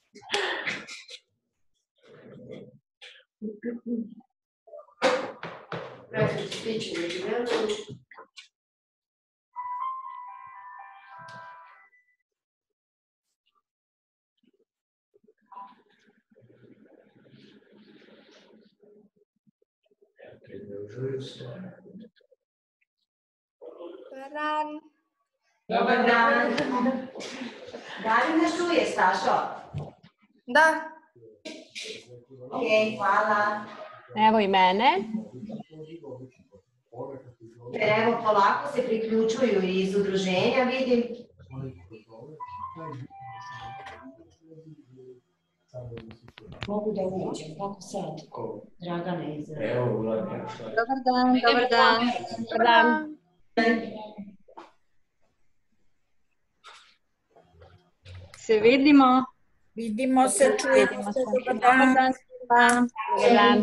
Dobar dan. Dobar dan. Da li nas čuješ, Stašo? Da. Ok, hvala. Evo i mene. Evo, polako se priključuju iz udruženja, vidim. Mogu da uđem, kako sad? Dragana iz... Dobar dan. Dobar dan. Dobar dan. Se vidimo. Vidimo se, čujemo se. Dobar dan. Dobar dan.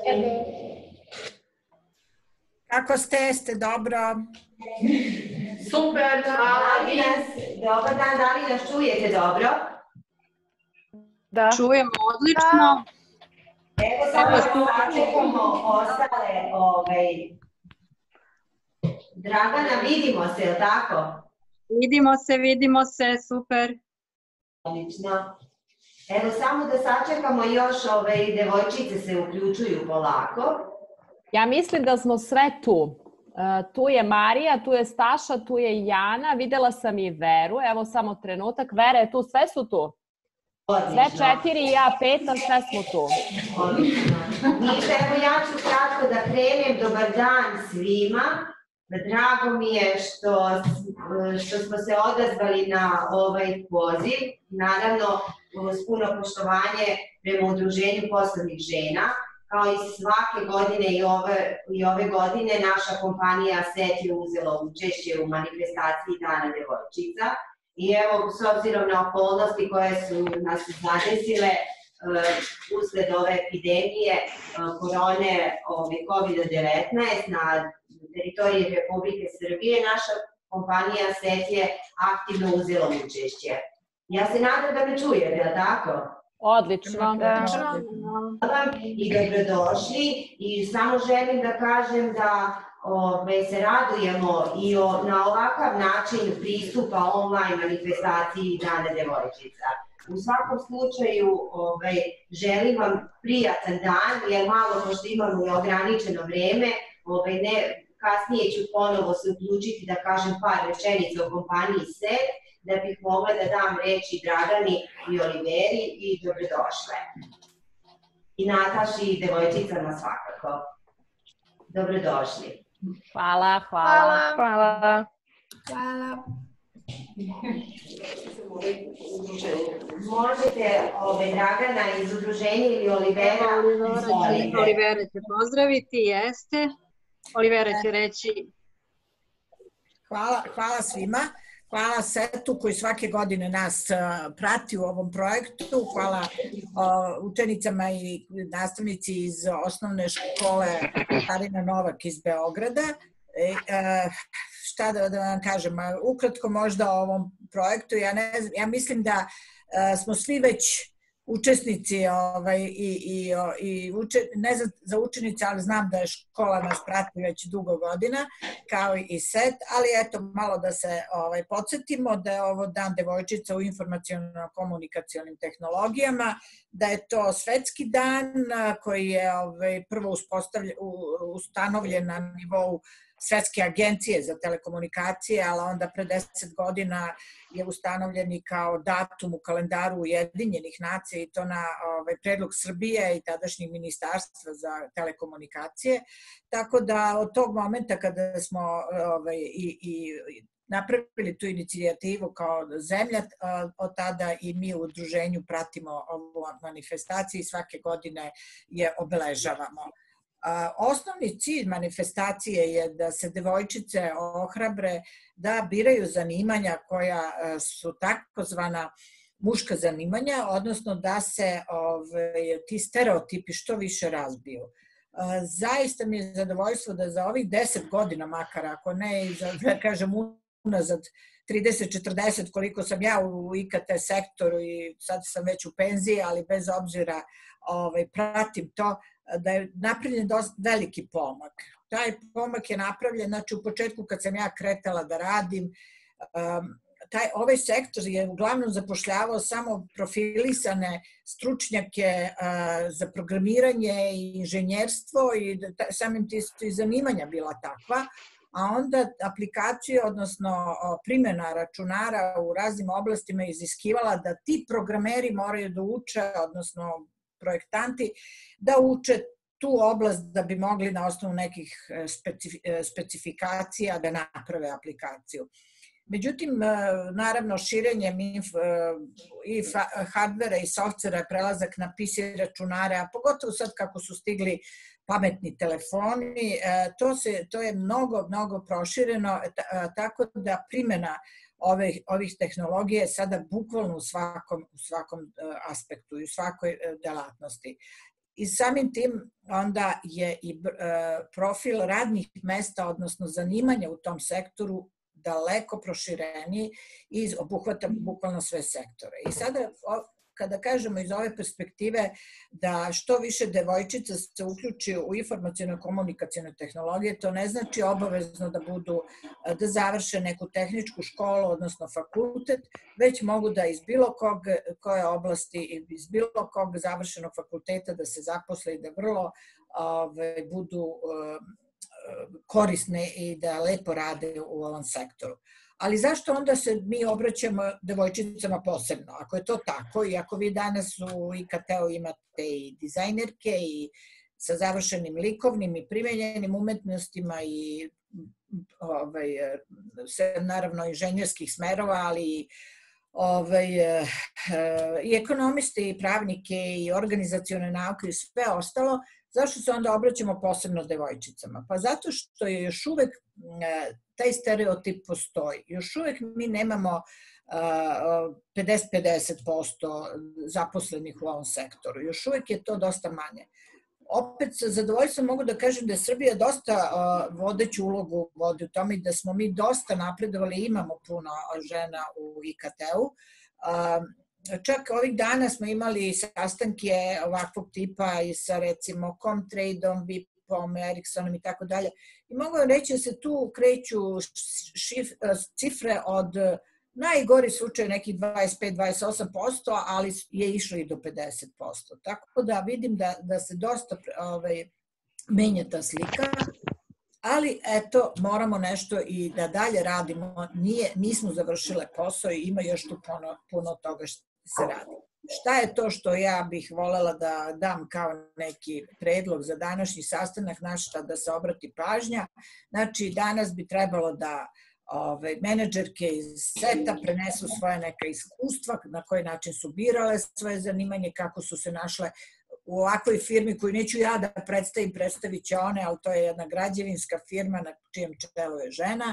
Kako ste? Ste dobro? Super, hvala. Dobar dan, da li nas čujete dobro? Da. Čujemo odlično. Evo samo sačekamo ostale. Dragana, vidimo se, je li tako? Vidimo se, super. Odlično. Evo samo da sačekamo još, devojčice se uključuju polako. Ja mislim da smo sve tu. Tu je Marija, tu je Staša, tu je Jana, videla sam i Veru, evo samo trenutak. Vera je tu, sve su tu. Sve 4 i ja 5, a sve smo tu. Odlično. Ništa, evo ja ću kratko da krenem. Dobar dan svima. Drago mi je što smo se odazvali na ovaj poziv. Naravno, uz puno poštovanje prema Udruženju poslovnih žena. Kao i svake godine i ove godine naša kompanija SET je uzela učešće u manifestaciji Dana devojčica. I evo, s obzirom na okolnosti koje su nas zadesile usled ove epidemije korone COVID-19 na teritoriji Republike Srbije, naša kompanija SET je aktivno uzela učešće. Ja se nadam da me čujete, je li tako? Odlično. I dobrodošli i samo želim da kažem da se radujemo i na ovakav način pristupa online manifestaciji Dana devojčica. U svakom slučaju želim vam prijatan dan, jer malo pošto imamo i ograničeno vreme, kasnije ću ponovo se uključiti da kažem par rečenica o kompaniji SET, da bih mogla da dam reči Dragani i Oliveri i dobrodošle. I Nataši i devojčicama svakako. Dobrodošli. Hvala. Možete, Dragana iz udruženja ili Olivera? Olivera će pozdraviti, jeste. Olivera će reći. Hvala svima. Hvala SET-u koji svake godine nas prati u ovom projektu. Hvala učenicama i nastavnici iz osnovne škole Katarina Novak iz Beograda. Šta da vam kažem, ukratko možda o ovom projektu. Ja mislim da smo svi već učesnici ne za učenice, ali znam da je škola nas prati već dugo godina, kao i SET, ali eto malo da se podsjetimo da je ovo Dan devojčica u informaciono-komunikacionim tehnologijama, da je to svetski dan koji je prvo ustanovljen na nivou Svetske agencije za telekomunikacije, ali onda pre 10 godina je ustanovljen i kao datum u kalendaru Ujedinjenih nacija i to na predlog Srbije i tadašnjeg ministarstva za telekomunikacije. Tako da od tog momenta kada smo i napravili tu inicijativu kao zemlja, od tada i mi u udruženju pratimo ovu manifestaciju i svake godine je obeležavamo. Osnovni cilj manifestacije je da se devojčice ohrabre da biraju zanimanja koja su takozvana muška zanimanja, odnosno da se ti stereotipi što više razbiju. Zaista mi je zadovoljstvo da za ovih 10 godina makar, ako ne i za, da kažem, unazad 30-40 koliko sam ja u IKT sektoru i sad sam već u penziji, ali bez obzira pratim to, da je napravljen veliki pomak. Taj pomak je napravljen, znači u početku kad sam ja kretala da radim, ovaj sektor je uglavnom zapošljavao samo profilisane stručnjake za programiranje i inženjerstvo i samim tim i zanimanja bila takva, a onda aplikacije, odnosno primjena računara u raznim oblastima je iziskivala da ti programeri moraju da uče, odnosno projektanti, da uče tu oblast da bi mogli na osnovu nekih specifikacija da naprave aplikaciju. Međutim, naravno, širenjem i hardvera i softvera, prelazak na PC računare, a pogotovo sad kako su stigli pametni telefoni, to je mnogo prošireno, tako da primjena ovih tehnologija je sada bukvalno u svakom aspektu i u svakoj delatnosti. I samim tim onda je i profil radnih mesta, odnosno zanimanja u tom sektoru daleko prošireniji i obuhvata bukvalno sve sektore. I sada, kada kažemo iz ove perspektive da što više devojčica se uključi u informaciono-komunikacione tehnologije, to ne znači obavezno da završe neku tehničku školu, odnosno fakultet, već mogu da iz bilo koje oblasti i iz bilo kog završenog fakulteta da se zaposle i da vrlo budu korisne i da lepo rade u ovom sektoru. Ali zašto onda se mi obraćamo devojčicama posebno? Ako je to tako i ako vi danas u IKT-u imate i dizajnerke i sa završenim likovnim i primenjenim umetnostima i naravno inženjerskih smerova, ali i ekonomiste i pravnike i organizacione nauke i sve ostalo, zašto se onda obraćamo posebno devojčicama? Pa zato što je još uvek taj stereotip postoji. Još uvek mi nemamo 50-50% zaposlenih u ovom sektoru. Još uvek je to dosta manje. Opet sa zadovoljstvom mogu da kažem da je Srbija dosta vodeću ulogu vodi u tome i da smo mi dosta napredovali i imamo puno žena u IKT-u. Čak ovih dana smo imali sastanke ovakvog tipa i sa recimo Comtradeom, VIP-om, Ericssonom i tako dalje. I mogu reći da se tu kreću cifre od najgori slučaj nekih 25-28%, ali je išlo i do 50%. Tako da vidim da se dosta menja ta slika, ali eto, moramo nešto i da dalje radimo. Nismo završile posao i ima još tu puno toga što se radi. Šta je to što ja bih volela da dam kao neki predlog za današnji sastanak, na šta da se obrati pažnja? Znači, danas bi trebalo da menadžerke iz seta prenesu svoje neka iskustva, na koji način su birale svoje zanimanje, kako su se našle u ovakvoj firmi koju neću ja da predstavim, predstavit će one, ali to je jedna građevinska firma na čijem čelu je žena,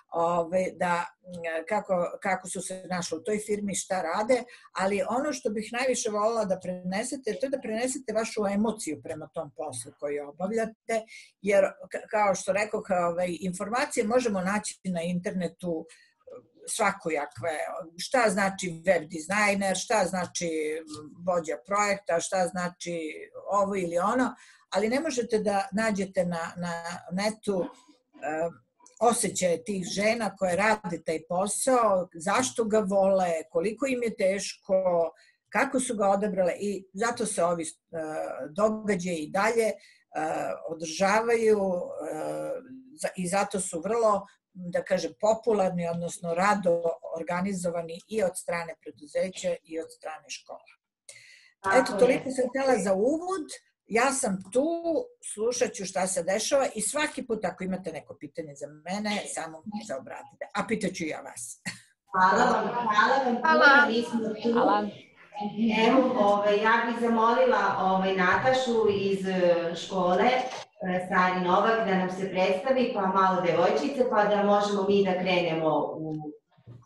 kako su se našle u toj firmi, šta rade, ali ono što bih najviše voljela da prenesete, to je da prenesete vašu emociju prema tom poslu koji obavljate, jer kao što rekao, informacije možemo naći na internetu svakojakve, šta znači web dizajner, šta znači vođa projekta, šta znači ovo ili ono, ali ne možete da nađete na netu osjećaje tih žena koje rade taj posao, zašto ga vole, koliko im je teško, kako su ga odabrale i zato se ovi događaji i dalje održavaju i zato su vrlo, da kažem, popularni, odnosno rado organizovani i od strane preduzeća i od strane škola. Eto, toliko sam htjela za uvod. Ja sam tu, slušat ću šta se dešava i svaki put ako imate neko pitanje za mene, samo mi se obratite. A pitaću ja vas. Hvala vam puno, mi smo tu. Evo, ja bih zamolila Natašu iz škole Stari Novak da nam se predstavi, pa malo devojčice, pa da možemo mi da krenemo u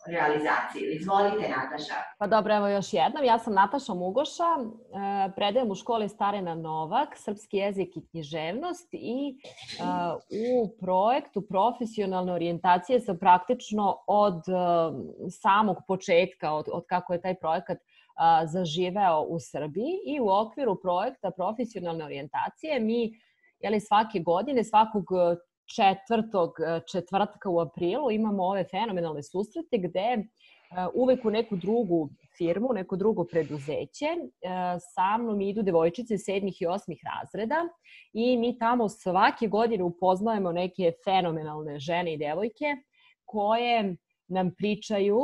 realizaciju. Izvolite, Nataša. Pa dobro, evo još jednom. Ja sam Nataša Mugoša, predajem u školi Starina Novak, srpski jezik i književnost i u projektu profesionalne orijentacije sam praktično od samog početka, od kako je taj projekat zaživeo u Srbiji i u okviru projekta profesionalne orijentacije mi svake godine, svakog četvrtog četvrtka u aprilu imamo ove fenomenalne susrete gde uvek u neku drugu firmu, neko drugo preduzeće. Sa mnom idu devojčice 7. i 8. razreda i mi tamo svake godine upoznajemo neke fenomenalne žene i devojke koje nam pričaju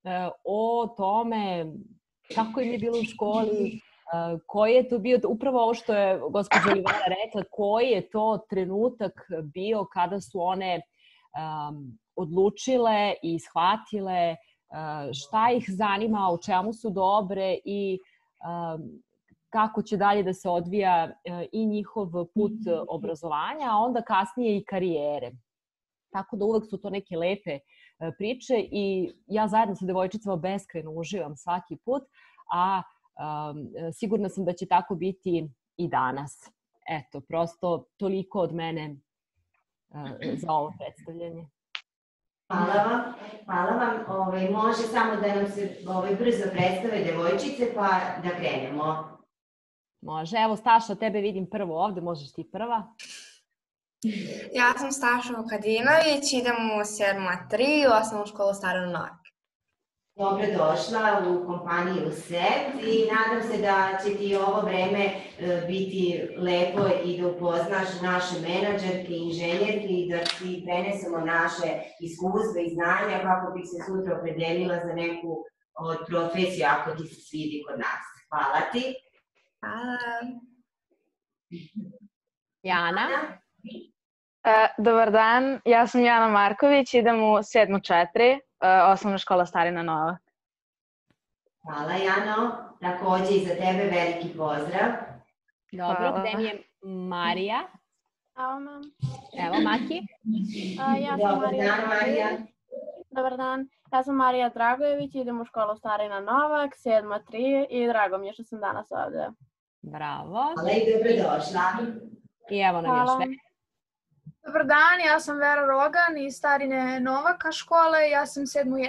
o tome kako im je bilo u školi, koji je to bio, upravo ovo što je gospođa Olivera rekla, koji je to trenutak bio kada su one odlučile i shvatile šta ih zanima, u čemu su dobre i kako će dalje da se odvija i njihov put obrazovanja, a onda kasnije i karijere. Tako da uvek su to neke lepe priče i ja zajedno sa devojčicama beskrajno uživam svaki put, a sigurna sam da će tako biti i danas. Eto, prosto toliko od mene za ovo predstavljanje. Hvala vam. Hvala vam. Može samo da nam se brzo predstave devojčice pa da krenemo. Može. Evo, Staša, tebe vidim prvo ovde. Možeš ti prva. Ja sam Staša Vukadinović, idem u 7.3 u osnovnu školu Starina Novak. Dobrodošla u kompaniju SET i nadam se da će ti ovo vreme biti lepo i da upoznaš naše menadžerke i inženjerke i da ti prenesemo naše iskustva i znanja kako bih se sutra opredelila za neku od profesija ako ti se svidi kod nas. Hvala ti. Hvala. Jana? Dobar dan, ja sam Jana Marković, idem u 7.4, osnovna škola Starina Novak. Hvala, Jano. Takođe i za tebe veliki pozdrav. Dobro, gde mi je Marija? Evo mam. Evo, Maki. Dobar dan, Marija. Dobar dan, ja sam Marija Dragojević, idem u školu Starina Novak, 7.3 i drago mi je što sam danas ovde. Bravo. Hvala i dobrodošla. I evo nam još sve. Dobar dan, ja sam Vera Rogan iz Starine Novaka škole, ja sam 7.1.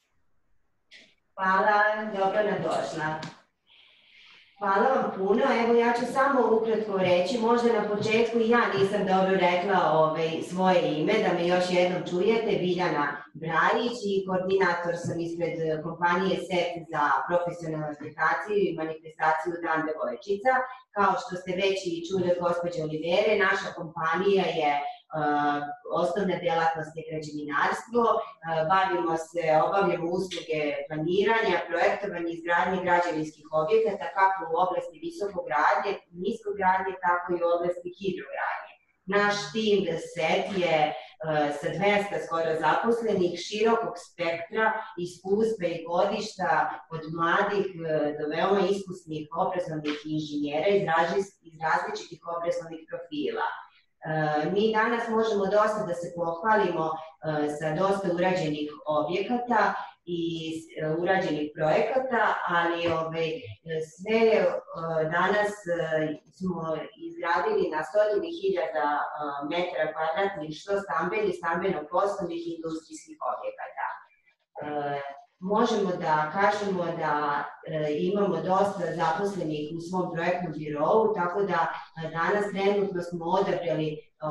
Hvala, dobro nam došla. Hvala vam puno, evo ja ću samo ukratko reći, možda na početku i ja nisam dobro rekla svoje ime, da me još jednom čujete, Biljana Brajić i koordinator sam ispred kompanije SET za profesionalnu aplikaciju i manifestaciju Dan devojčica. Kao što ste već i čuli od gospođe Olivere, naša kompanija je osnovna delatnost je građevinarstvo, obavljamo usluge planiranja, projektovanja i izgradnje građevinskih objekata kako u oblasti visokogradnje, niskogradnje, tako i u oblasti hidrogradnje. Naš tim SET je sa 200 skoro zaposlenih, širokog spektra, iskustva i godišta od mladih do veoma iskusnih obrazovnih inženjera iz različitih obrazovnih profila. Mi danas možemo dosta da se pohvalimo sa dosta urađenih objekata i urađenih projekata, ali sve danas smo izgradili na 100.000 metara kvadratnih što stambenih, stambeno-poslovnih i industrijskih objekata. Možemo da kažemo da imamo dosta zaposlenih u svom projektnom birovu, tako da danas trenutno smo odabrali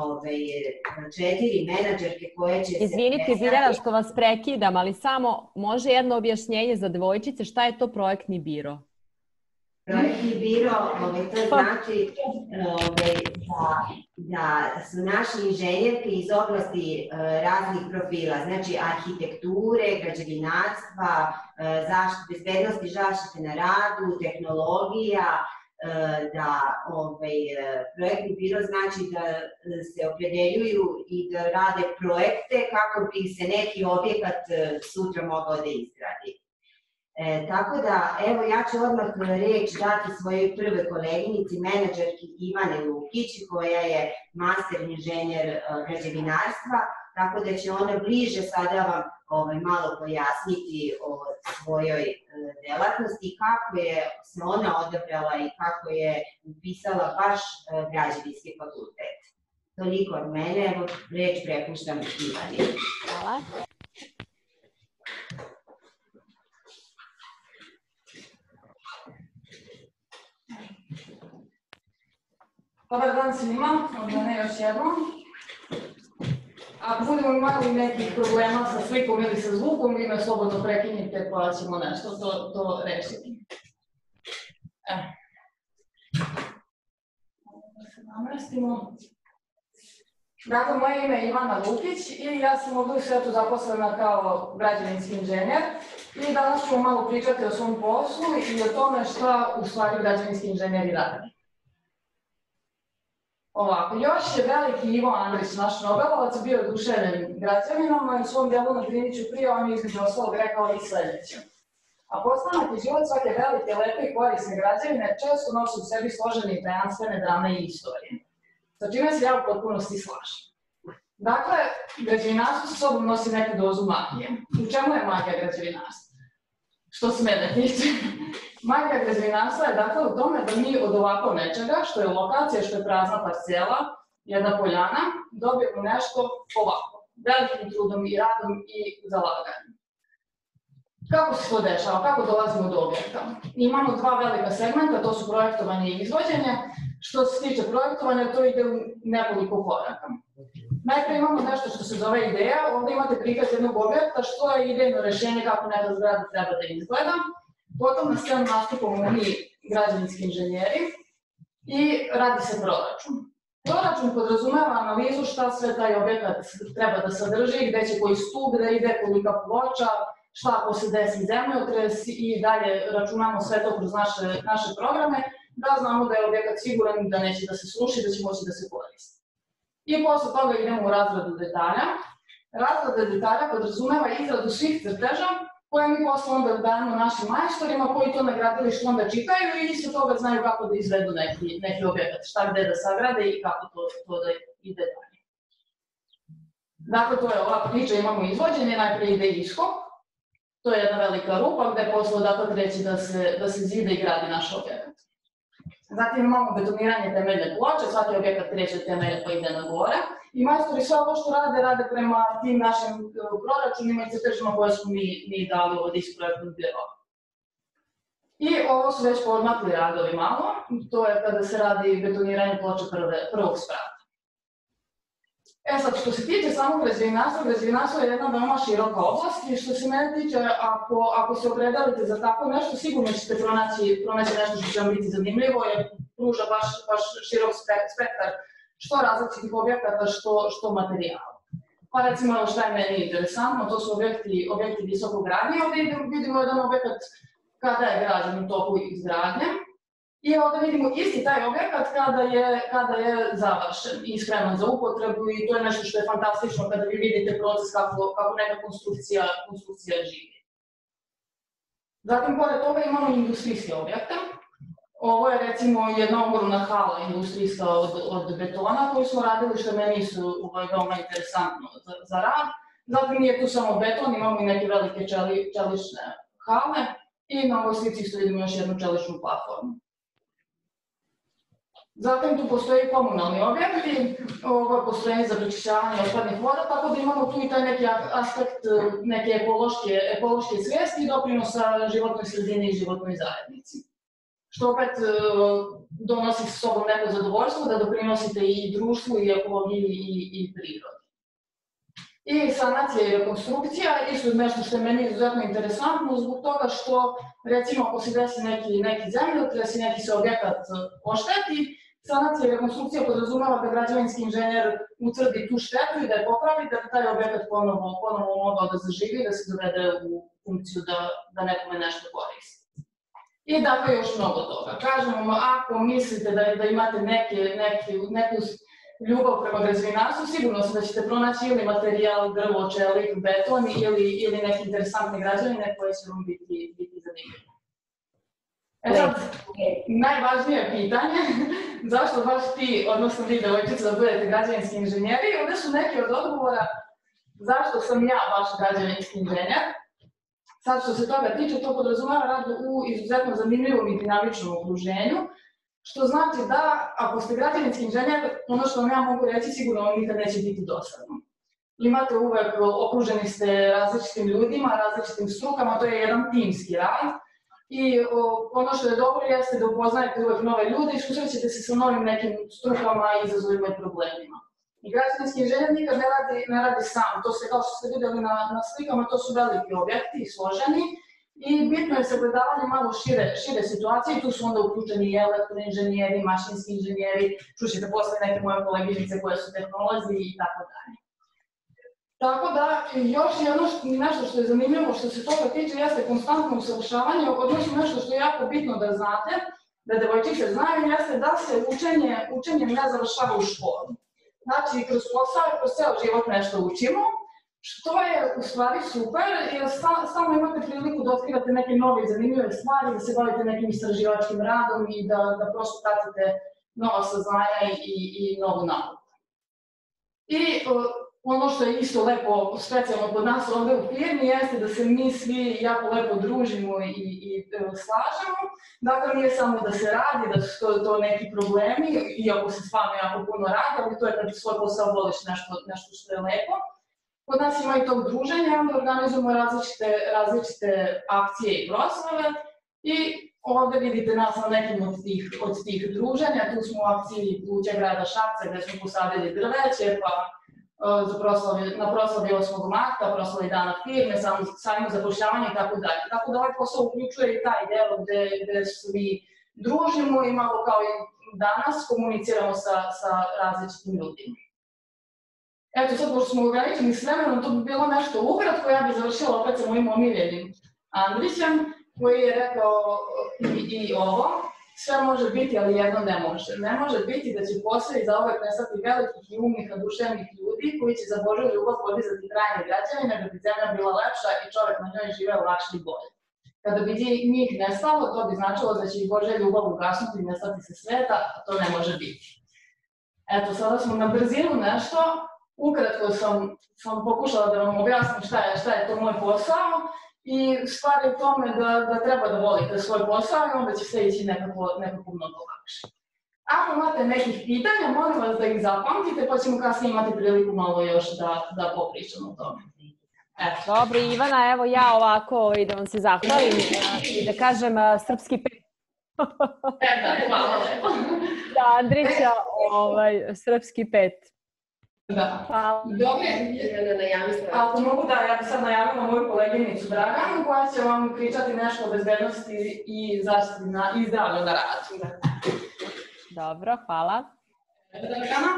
4 menadžerke koje će se... Izvinite, Biljana, što vas prekidam, ali samo može jedno objašnjenje za devojčice, šta je to projektni biro? Projektni biro, to znači da su naši inženjerke iz oblasti raznih profila, znači arhitekture, građevinarstva, bezbednosti zaštite na radu, tehnologija, da projektni biro znači da se opredeljuju i da rade projekte kako bi se neki objekat sutra mogao da izgradi. Tako da, evo ja ću odmah reč dati svojoj prve koleginici, menadžerki Ivane Lukić, koja je master inženjer građevinarstva. tako da će ona bliže sada vam malo pojasniti o svojoj delatnosti i kako je se ona odabrala i kako je upisala baš građevinski fakultet. Toliko od mene, evo reč prepuštam Ivani. Hvala. Dobar dan svima, od mene još jednom. Ako budemo imali nekih problema sa slikom ili sa zvukom, vi me slobodno prekinite pa ćemo nešto to rešiti. Da se namestimo. Dakle, moje ime je Ivana Lukić i ja sam ovdje u svetu zaposlena kao građevinski inženjer i danas ćemo malo pričati o svom poslu i o tome šta u stvari građevinski inženjeri rade. Ovako, još je veliki Ivo Andrić, naš nobelovac, bio oduševljen građevinama i u svom delu na Triniću prije on je između ostalog rekao i sledeće. A postanak i život svake velike, lepe i korisne građevine često nosi u sebi složene i tajanstvene drame i istorije. Sa čime se ja u potpunosti slažem. Dakle, građevinarstvo sa sobom nosi neku dozu magije. U čemu je magija građevinarstva? Što se mene tiče. Magija građevinarstva je dakle u tome da mi od ovako nečega, što je lokacija, što je prazna parcela, jedna poljana, dobijemo nešto ovako, velikim trudom i radom i zalaganjem. Kako se to dešava? Kako dolazimo do objekta? Imamo dva velika segmenta, to su projektovanje i izvođenje. Što se tiče projektovanja, to ide u nekoliko koraka. Najprije imamo nešto što se zove ideja, ovdje imate prikaz jednog objekta, što je idejno rešenje kako neka zgrada treba da izgleda. Potom na scenu nastupamo mi građevinski inženjeri i radi se proračun. Proračun podrazumeva analizu šta sve taj objekat treba da sadrži, gde će koji stup da ide, kolika ploča, šta ako se desi zemljotres i dalje računamo sve to kroz naše programe, da znamo da je objekat siguran da neće da se sruši, da će moći da se koristi. I posle toga idemo u razradu detalja. Razrada detalja podrazumeva izradu svih crteža koje mi posle onda dajemo našim majstorima koji to na gradilištu onda čitaju i isto toga znaju kako da izvedu neki objekat, šta gde da sagrade i kako to da ide dalje. Dakle, to je ova priča, imamo izvođenje, najprije ide iskop. To je jedna velika rupa gde posle odatak kreće da se zida i gradi naš objekat. Zatim imamo betoniranje temeljne ploče, svaki objekat kreće od temelja pa ide na gore. I majstori sve ovo što rade prema tim našim proračunima i crtežima koje smo mi dali ovdje iz projektnog biroa. I ovo su već podmakli radovi malo, to je kada se radi betoniranje ploče prvog sprata. Sad, što se tiče samog građevinarstvo je jedna veoma široka oblast i što se mene tiče, ako se opredelite za tako nešto, sigurno ćete pronaći nešto što će vam biti zanimljivo, jer pruža baš širok spektar što različitih objekata, što materijala. Pa recimo, šta je meni interesantno, to su objekti visokog gradnje. Ovdje vidimo jedan objekat kada je građen u toku izgradnje. I ovdje vidimo isti taj objekat kada je završen i spreman za upotrebu i to je nešto što je fantastično kada vi vidite proces kako neka konstrukcija živi. Zatim, pored toga imamo industrijske objekte. Ovo je recimo jedna ogromna hala industrijska od betona koju smo radili što meni su veoma interesantno za rad. Zatim nije tu samo beton, imamo i neke velike čelične hale i na ovoj slici isto vidimo još jednu čeličnu platformu. Zatim tu postoji komunalni objekti, ovo je postrojenje za prečišćavanje otpadnih voda, tako da imamo tu i taj neki aspekt neke ekološke svijesti i doprinosa životnoj sredini i životnoj zajednici. Što opet donosi sa sobom neko zadovoljstvo da doprinosite i društvu, i ekologiji, i prirodi. I sanacija i rekonstrukcija, isto nešto što je meni izuzetno interesantno zbog toga što, recimo, ako se desi neki zemljotres i neki se objekat ošteti, sanacija i rekonstrukcija podrazumeva da građevinski inženjer utvrdi tu štetu i da je popravi, da bi taj objekat ponovo mogao da zaživi i da se dovede u funkciju da nekome nešto koristi. I dakle još mnogo toga. Kažemo, ako mislite da imate neku ljubav prema građevinarstvu, sigurno sam da ćete pronaći ili materijal, drvo, čelik, beton ili neke interesantne građevine koje će vam biti zanimljive. Sad, najvažnije pitanje, zašto baš ti, odnosno vi devojčice, da budete građevinski inženjeri, ovdje su neki od odgovora. zašto sam ja baš građevinski inženjer. Sad što se toga tiče, to podrazumeva rad u izuzetno zanimljivom i dinamičnom okruženju, što znači da ako ste građevinski inženjer, ono što vam ja mogu reći sigurno vam nikad neće biti dosadno. Imate uvek, okruženi ste različitim ljudima, različitim strukama, to je jedan timski rad. I ono što je dobro jeste da upoznajete uvek nove ljude i susrećete se sa novim nekim strukama, izazovima i problemima. I građevinski inženjer nikad ne radi sam, to se kao što ste videli na slikama, to su veliki objekti i složeni i bitno je sagledavanje malo šire situacije i tu su onda uključeni i elektroinženjeri, mašinski inženjeri, čućete posle neke moje koleginice koje su tehnolozi i tako dalje. Tako da, još nešto što je zanimljivo što se toga tiče jeste konstantno usavršavanje, odnosno nešto što je jako bitno da znate, da devojčice znaju, jeste da se učenje ne završava u školi. Znači, kroz posao i kroz ceo život nešto učimo, što je u stvari super, jer stalno imate priliku da otkrivate neke nove i zanimljive stvari, da se bavite nekim istraživačkim radom i da prosto pratite nova saznanja i novu nauku. I ono što je isto lepo, specijalno kod nas ovde u firmi, jeste da se mi svi jako lepo družimo i slažemo. Dakle, nije samo da se radi, da su to neki problemi, iako se stvarno jako puno radi, ali to je kad svoj posao voliš nešto što je lepo. Kod nas ima i tog druženja, onda organizujemo različite akcije i proslave i ovde vidite nas na nekim od tih druženja. Tu smo u akciji Pluća grada Šapca gde smo posadili drveće, pa na proslavi 8. marta, proslavi dana firme, sajmu zapošljavanja i tako dalje. Tako da ovaj posao uključuje i taj deo gde se mi družimo i malo kao i danas komuniciramo sa različitim ljudima. Eto sad, pošto smo ograničeni s vremenom, to bi bilo nešto ukratko, ja bih završila opet sa mojim omiljenim Andrićem, koji je rekao i ovo. Sve može biti, ali jedno ne može. Ne može biti da će posle zauvek nestati velikih i umnih, duševnih ljudi koji će za Božju ljubav podizati trajne građevine da bi zemlja bila lepša i čovek na njoj živeo lakše i bolje. Kada bi njih nestalo, to bi značilo da će i Božja ljubav ugasnuti i nestati sa sveta, a to ne može biti. Eto, sada smo na brzinu nešto. Ukratko sam pokušala da vam objasnim šta je to moj posao. I stvar je u tome da treba da volite svoj posao i onda će sve ići nekako mnogo lakše. Ako imate nekih pitanja, molim vas da ih zapamtite, pa ćemo kasnije imati priliku malo još da popričamo o tome. Dobro, Ivana, evo ja ovako i da vam se zahvalim i da kažem srpski pet. Hvala lepo. Da, Andrića, srpski pet. Da. Dobro, ako mogu da, ja bih sad najavila moju koleginicu Draganu koja će vam pričati nešto o bezbednosti i zaštiti i zdravlju na radu. Dobro, hvala. Dragana?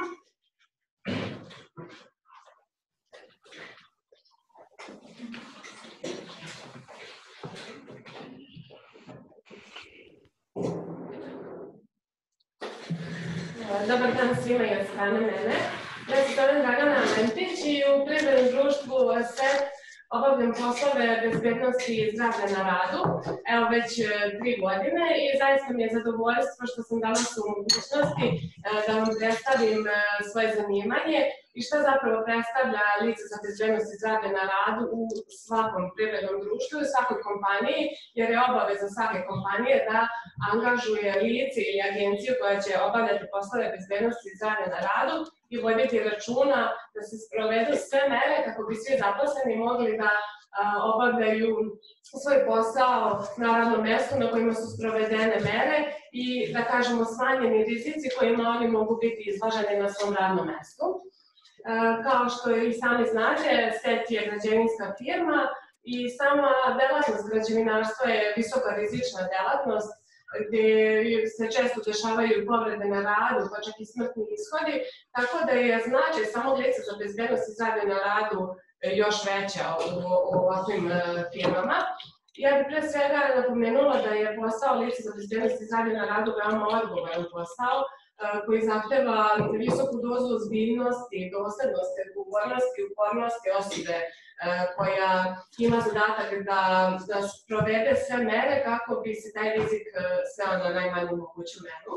Dobar dan svima i od strane mene. Ja se zovem Dragana Mentić i u privrednom društvu SET obavljam poslove bezbednosti i zdravlja na radu, evo već 3 godine i zaista mi je zadovoljstvo što sam danas u mogućnosti da vam predstavim svoje zanimanje i šta zapravo predstavlja lice za bezbednost i zdravlje na radu u svakom privrednom društvu i u svakoj kompaniji, jer je obaveza svake kompanije da angažuje lice ili agenciju koja će obavljati poslove bezbednosti i zdravlja na radu i voditi računa da se sprovedu sve mere kako bi svi zaposleni mogli da obavljaju svoj posao na radnom mestu na kojima su sprovedene mere i da kažemo smanjeni rizici kojima oni mogu biti izloženi na svom radnom mestu. Kao što i sami znate, SET je građevinska firma i sama delatnost građevinarstva je visoka rizična delatnost gde se često dešavaju povrede na radu, pa čak i smrtni ishodi, tako da je značaj samog lica za bezbednost i zdravlje na radu još veća u ovakvim firmama. Ja bih pre svega napomenula da je posao lica za bezbednost i zdravlje na radu veoma odgovoran posao, koji zahteva visoku dozu ozbiljnosti, doslednosti, odgovornosti i upornosti osobe koja ima zadatak da sprovede sve mere kako bi se taj rizik sveo na najmanju moguću meru.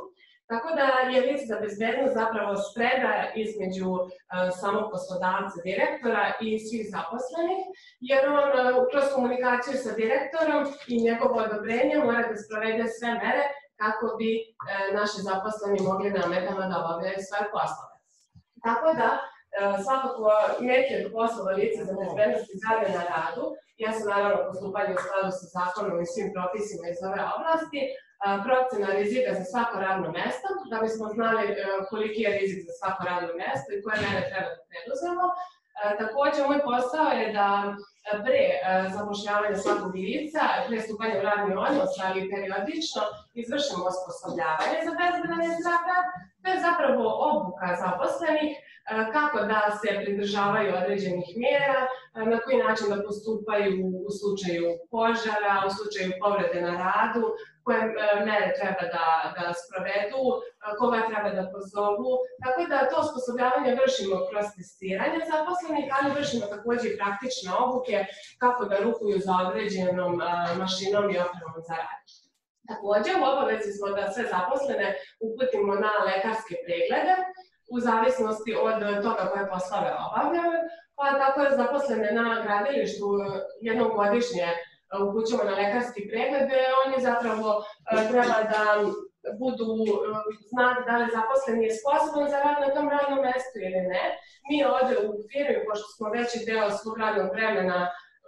Tako da je lice za bezbednost zapravo sprega između samog poslodavca, direktora i svih zaposlenih, jer on kroz komunikaciju sa direktorom i njegovo odobrenje mora da sprovede sve mere kako bi naši zaposleni mogli namerno da obavljaju svoje poslove. Tako da, svakako neki od poslova lica za bezbednost i zdravlje na radu, ja sam naravno postupanje u skladu sa zakonom i svim propisima iz ove oblasti, procena rizika za svako radno mesto, da bismo znali koliki je rizik za svako radno mesto i koje mere treba da preduzmemo. Takođe, moj posao je da pre zapošljavanja svakog lica, pre stupanja u radni odnos, ali periodično izvršimo osposobljavanje za bezbedan i zdrav rad. To je zapravo obuka zaposlenih kako da se pridržavaju određenih mjera, na koji način da postupaju u slučaju požara, u slučaju povrede na radu, koje mere treba da sprovedu, koga treba da pozovu. Tako da to osposobljavanje vršimo kroz testiranje zaposlenih, ali vršimo takođe i praktične obuke kako da rukuju za određenom mašinom i opremom za rad. Takođe, u obavezi smo da sve zaposlene uputimo na lekarske preglede, u zavisnosti od toga koje poslove obavljaju, pa tako je zaposlene na gradilištu jednom godišnje upućujemo na lekarski pregled, oni zapravo treba da budu znak da li zaposleni je sposoban za rad na tom radnom mestu ili ne. Mi ovde u firmi, pošto smo veći deo svog radnog vremena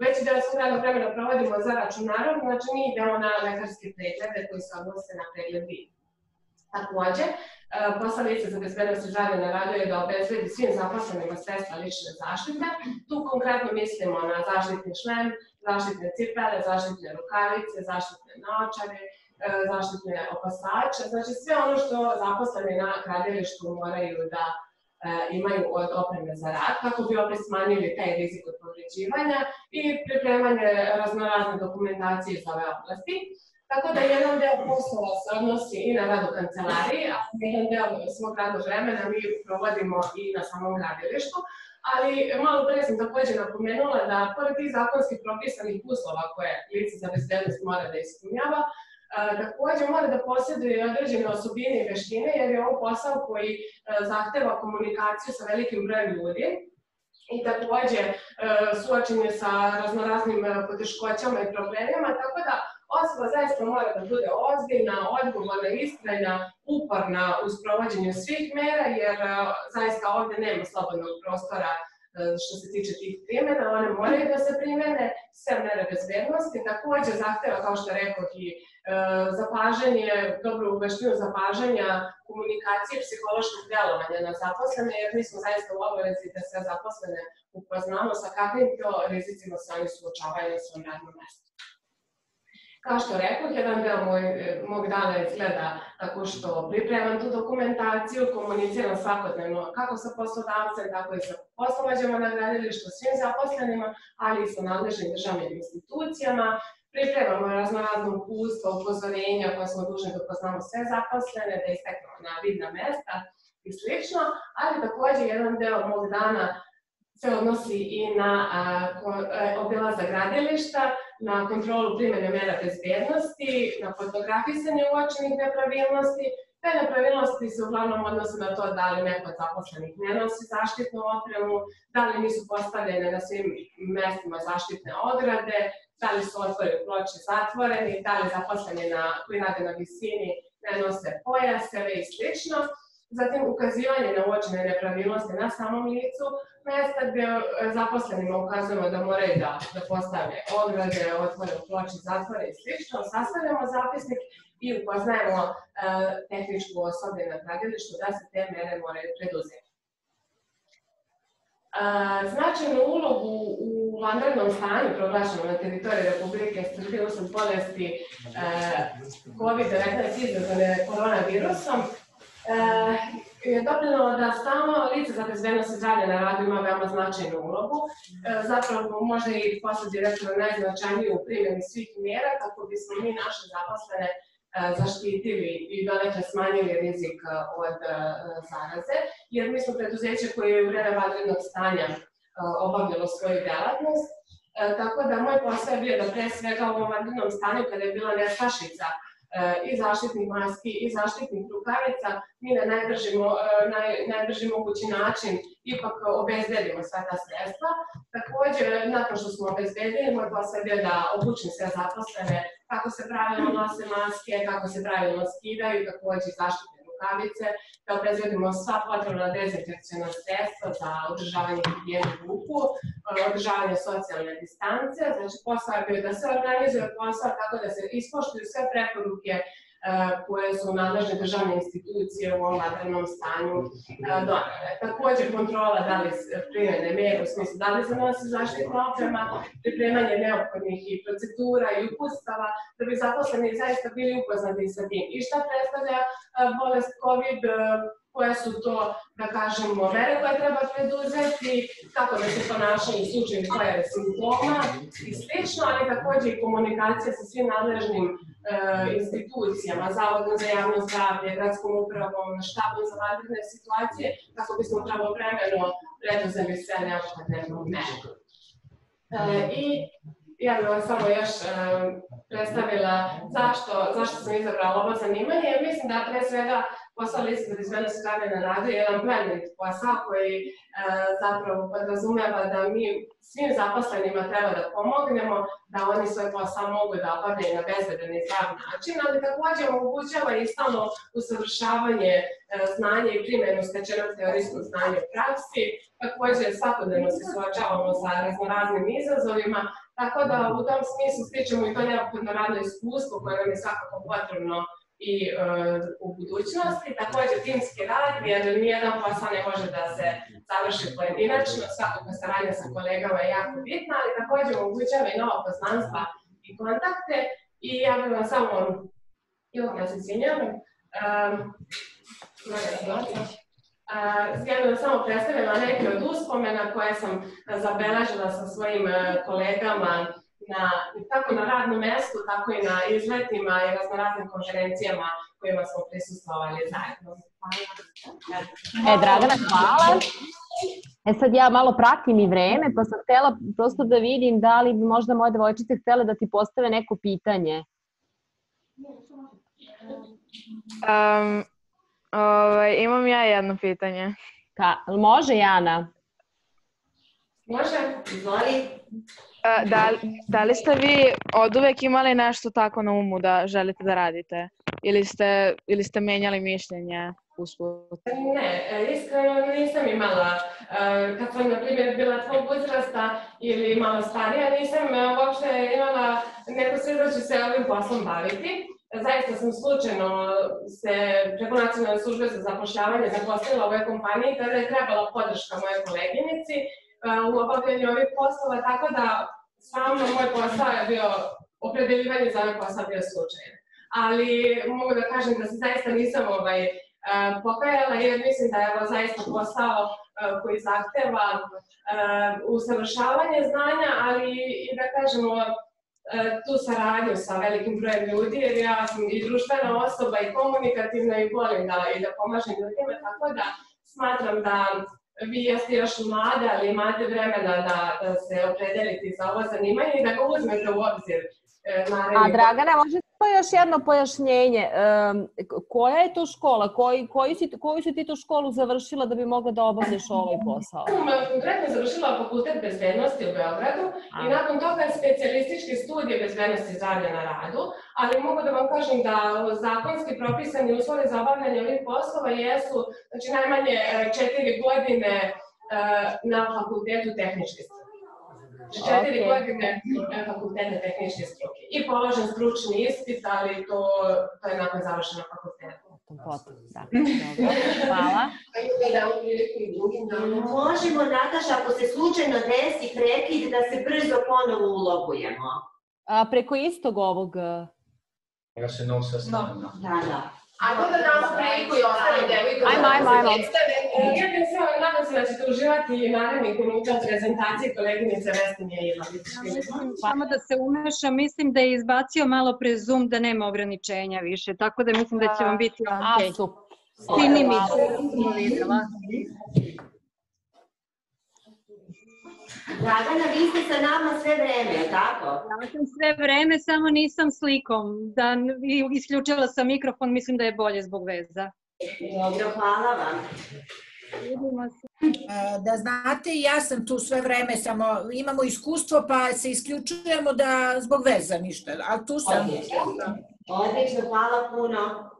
provodimo za računarom, znači mi idemo na lekarske preglede koji se odnose na pregled vida. Takođe, posao lica za bezbednost i zdravlje na radu je da obezbedi svim zaposlenima sredstva lične zaštite. Tu konkretno mislimo na zaštitni šlem, zaštitne cipele, zaštitne rukavice, zaštitne naočare, zaštitne opasače, znači sve ono što zaposleni na gradilištu moraju da imaju od opreme za rad, kako bi opet smanjili taj rizik od povređivanja i pripremanje raznorazne dokumentacije iz ove oblasti. Tako da jedan deo poslova se odnosi i na rad u kancelariji, a jedan deo svog radnog vremena mi provodimo i na samom gradilištu, ali malo pre sam takođe napomenula da pored tih zakonskih propisanih uslova koje lice za bezbednost mora da ispunjava, takođe mora da posjeduje određene osobine i veštine, jer je ovo posao koji zahteva komunikaciju sa velikim brojem ljudi i takođe suočen je sa raznoraznim poteškoćama i problemima, tako da osoba zaista mora da bude ozbiljna, odgovorna, istrajna, uporna u sprovođenju svih mera, jer zaista ovde nema slobodnog prostora što se tiče tih primjena, one moraju da se primene, sve mere bezbednosti, takođe zahteva, kao što rekoh, i zapažanje, dobru veštinu zapažanja, komunikacije, psihološkog delovanja na zaposlene, jer mi smo zaista u obavezi da sve zaposlene upoznamo sa kakvim to rizicima se oni suočavaju na svom radnom mestu. Kao što rekoh, jedan deo mog dana izgleda tako što pripremam tu dokumentaciju, komuniciram svakodnevno kako sa poslodavcem, tako i sa poslovođama na gradilištu, svim zaposlenima, ali i sa nadležnim državnim institucijama. Pripremamo raznorazno uputstva, upozorenja koje smo dužni da upoznamo sve zaposlene, da isteknemo na vidna mesta i slično, ali takođe jedan deo mog dana se odnosi i na obilazak gradilišta, na kontrolu primjene mera bezbednosti, na fotografisanje uočenih nepravilnosti. Te nepravilnosti se uglavnom odnose na to da li neko od zaposlenih ne nosi zaštitnu opremu, da li nisu postavljene na svim mestima zaštitne ograde, da li su otvori ploče zatvoreni, da li zaposleni koji rade na visini ne nose pojaseve i slično. Zatim ukazivanje na uočene nepravilnosti na samom licu mesta gde zaposlenima ukazujemo da moraju da postave ograde, otvore ploče, zatvore i slično. Sastavljamo zapisnik i upoznajemo tehničku osoblje na gradilištu da se te mere moraju preduzeti. Značajnu ulogu u vanrednom stanju proglašenom na teritoriji Republike Srbije usled bolesti COVID-19 izazvane koronavirusom je doprinelo da stalno lice za bezbednost i zdravlje na radu ima veoma značajnu ulogu. Zapravo možda i posle direktora najznačajniju u primjeni svih mjera kako bismo mi naše zaposlene zaštitili i donekle smanjili rizik od zaraze, jer mi smo preduzeće koje je u vreme vanrednog stanja obavljalo svoju delatnost. Tako da moj posao je bio da pre svega u ovom vanrednom stanju kada je bila nestašica i zaštitnih maski i zaštitnih rukavica, mi na najbrži mogući način ipak obezbedimo sva ta sredstva. Također, nakon što smo obezbedili, moj posao je bio da obučim sve zaposlene kako se pravilno nose maske, kako se pravilno skidaju, također zaštitne rukavice, da obezbedimo sva potrebna dezinfekcijna sredstva za održavanje higijene ruku, održavanje socijalne distance. Znači, posao je bio da se organizuje posao tako da se ispoštuju sve preporuke koje su nadležne državne institucije u ovom vanrednom stanju donele. Također, kontrola da li primene mere, u smislu da li se nosi zaštitna oprema, pripremanje neophodnih i procedura i uputstava, da bi zaposleni zaista bili upoznati sa tim. I šta predstavlja bolest COVID, koje su to, da kažemo, mere koje treba preduzeti, kako da se ponašaju u slučaju pojave simptoma i slično, ali također i komunikacija sa svim nadležnim institucijama, Zavodom za javno zdravlje, gradskom upravom, štabom za vanredne situacije, kako bismo pravovremeno preduzeli sve neophodne mere. I ja bih vam samo još predstavila zašto sam izabrala ovo zanimanje. Mislim da pre svega posao liste za izvedenost rada na radu je jedan plemenit posao koji zapravo podrazumeva da mi svim zaposlenima treba da pomognemo, da oni svoj posao mogu da obavljaju na bezbedan i zdrav način, ali također omogućava i stalno usavršavanje znanja i primjenu stečenog teorijskog znanja u praksi. Također svakodnevno se suočavamo sa raznoraznim izazovima, tako da u tom smislu stičemo i to neophodno radno iskustvo koje nam je svakako potrebno i u budućnosti. Također timski rad, jer nijedan posao ne može da se završi pojedinačno, svakako saradnja sa kolegama je jako bitna, ali također omogućava i nova poznanstva i kontakte. I ja bih vam samo, ja se izvinjavam, ja bih vam samo predstavila neke od uspomena koje sam zabeležila sa svojim kolegama kako na radnom mjestu, tako i na izletima i raznoraznim konferencijama kojima smo prisustvovali zajedno. Dragana, hvala. Sad ja malo pratim i vreme, pa sam htjela prosto da vidim da li bi možda moje devojčice htjele da ti postave neko pitanje. Imam ja jedno pitanje. Može, Jana? Može, izvoli. Da li ste vi oduvek imali nešto tako na umu da želite da radite? Ili ste menjali mišljenje usput? Ne, iskreno nisam imala. Kad sam, na primjer, bila tvog uzrasta ili malo starija, nisam uopšte imala neku sreću da ću se ovim poslom baviti. Zaista sam slučajno se preko Nacionalne službe za zapošljavanje zaposlila u ovoj kompaniji kada je trebala podrška moje koleginici u obavljanju ovih poslova, tako da samo moj posao je bio, opredeljivanje za ovaj posao bio slučajan. Ali mogu da kažem da se zaista nisam pokajala, jer mislim da je ovo zaista posao koji zahteva usavršavanje znanja, ali i da kažemo tu saradnju sa velikim brojem ljudi, jer ja sam i društvena osoba i komunikativna i volim da pomažem ljudima, tako da smatram da vi jeste još mlade, ali imate vremena da se opredelite za ovo zanimanje i da ga uzmete u obzir. A Dragana, može samo još jedno pojašnjenje. Koja je to škola? Koju si ti tu školu završila da bi mogla da obavljaš ovaj posao? Sam konkretno završila fakultet bezbednosti u Beogradu i nakon toga je specijalistički studij bezbednosti zdravlja na radu, ali mogu da vam kažem da zakonski propisani uslovi za obavljanje ovih poslova jesu najmanje 4 godine na fakultetu tehničke struke. 4 godine fakultete tehničke struke. I položen stručni ispit, ali to je nakon završenog fakulteta. Hvala. Možemo, Nataša, ako se slučajno desi prekid, da se brzo ponovo ulogujemo. Preko istog ovog... Ja se nov sastavim. Da. Ajmo da damo priliku i ostali devojke. Ajmo. Ja nadam se da ćete uživati i narednih minuta u prezentaciji koleginice Vestinje Ivanić. Samo da se umešam, mislim da je izbacio malo pre Zoom da nema ograničenja više, tako da mislim da će vam biti ok. Čini mi se. Dragana, vi ste sa nama sve vreme, je li tako? Ja sam sve vreme, samo nisam slikom. Isključila sam mikrofon, mislim da je bolje zbog veza. Dobro, hvala vam. Da znate, ja sam tu sve vreme, samo imamo iskustvo pa se isključujemo da zbog veza ništa, ali tu sam. Odlično, hvala puno.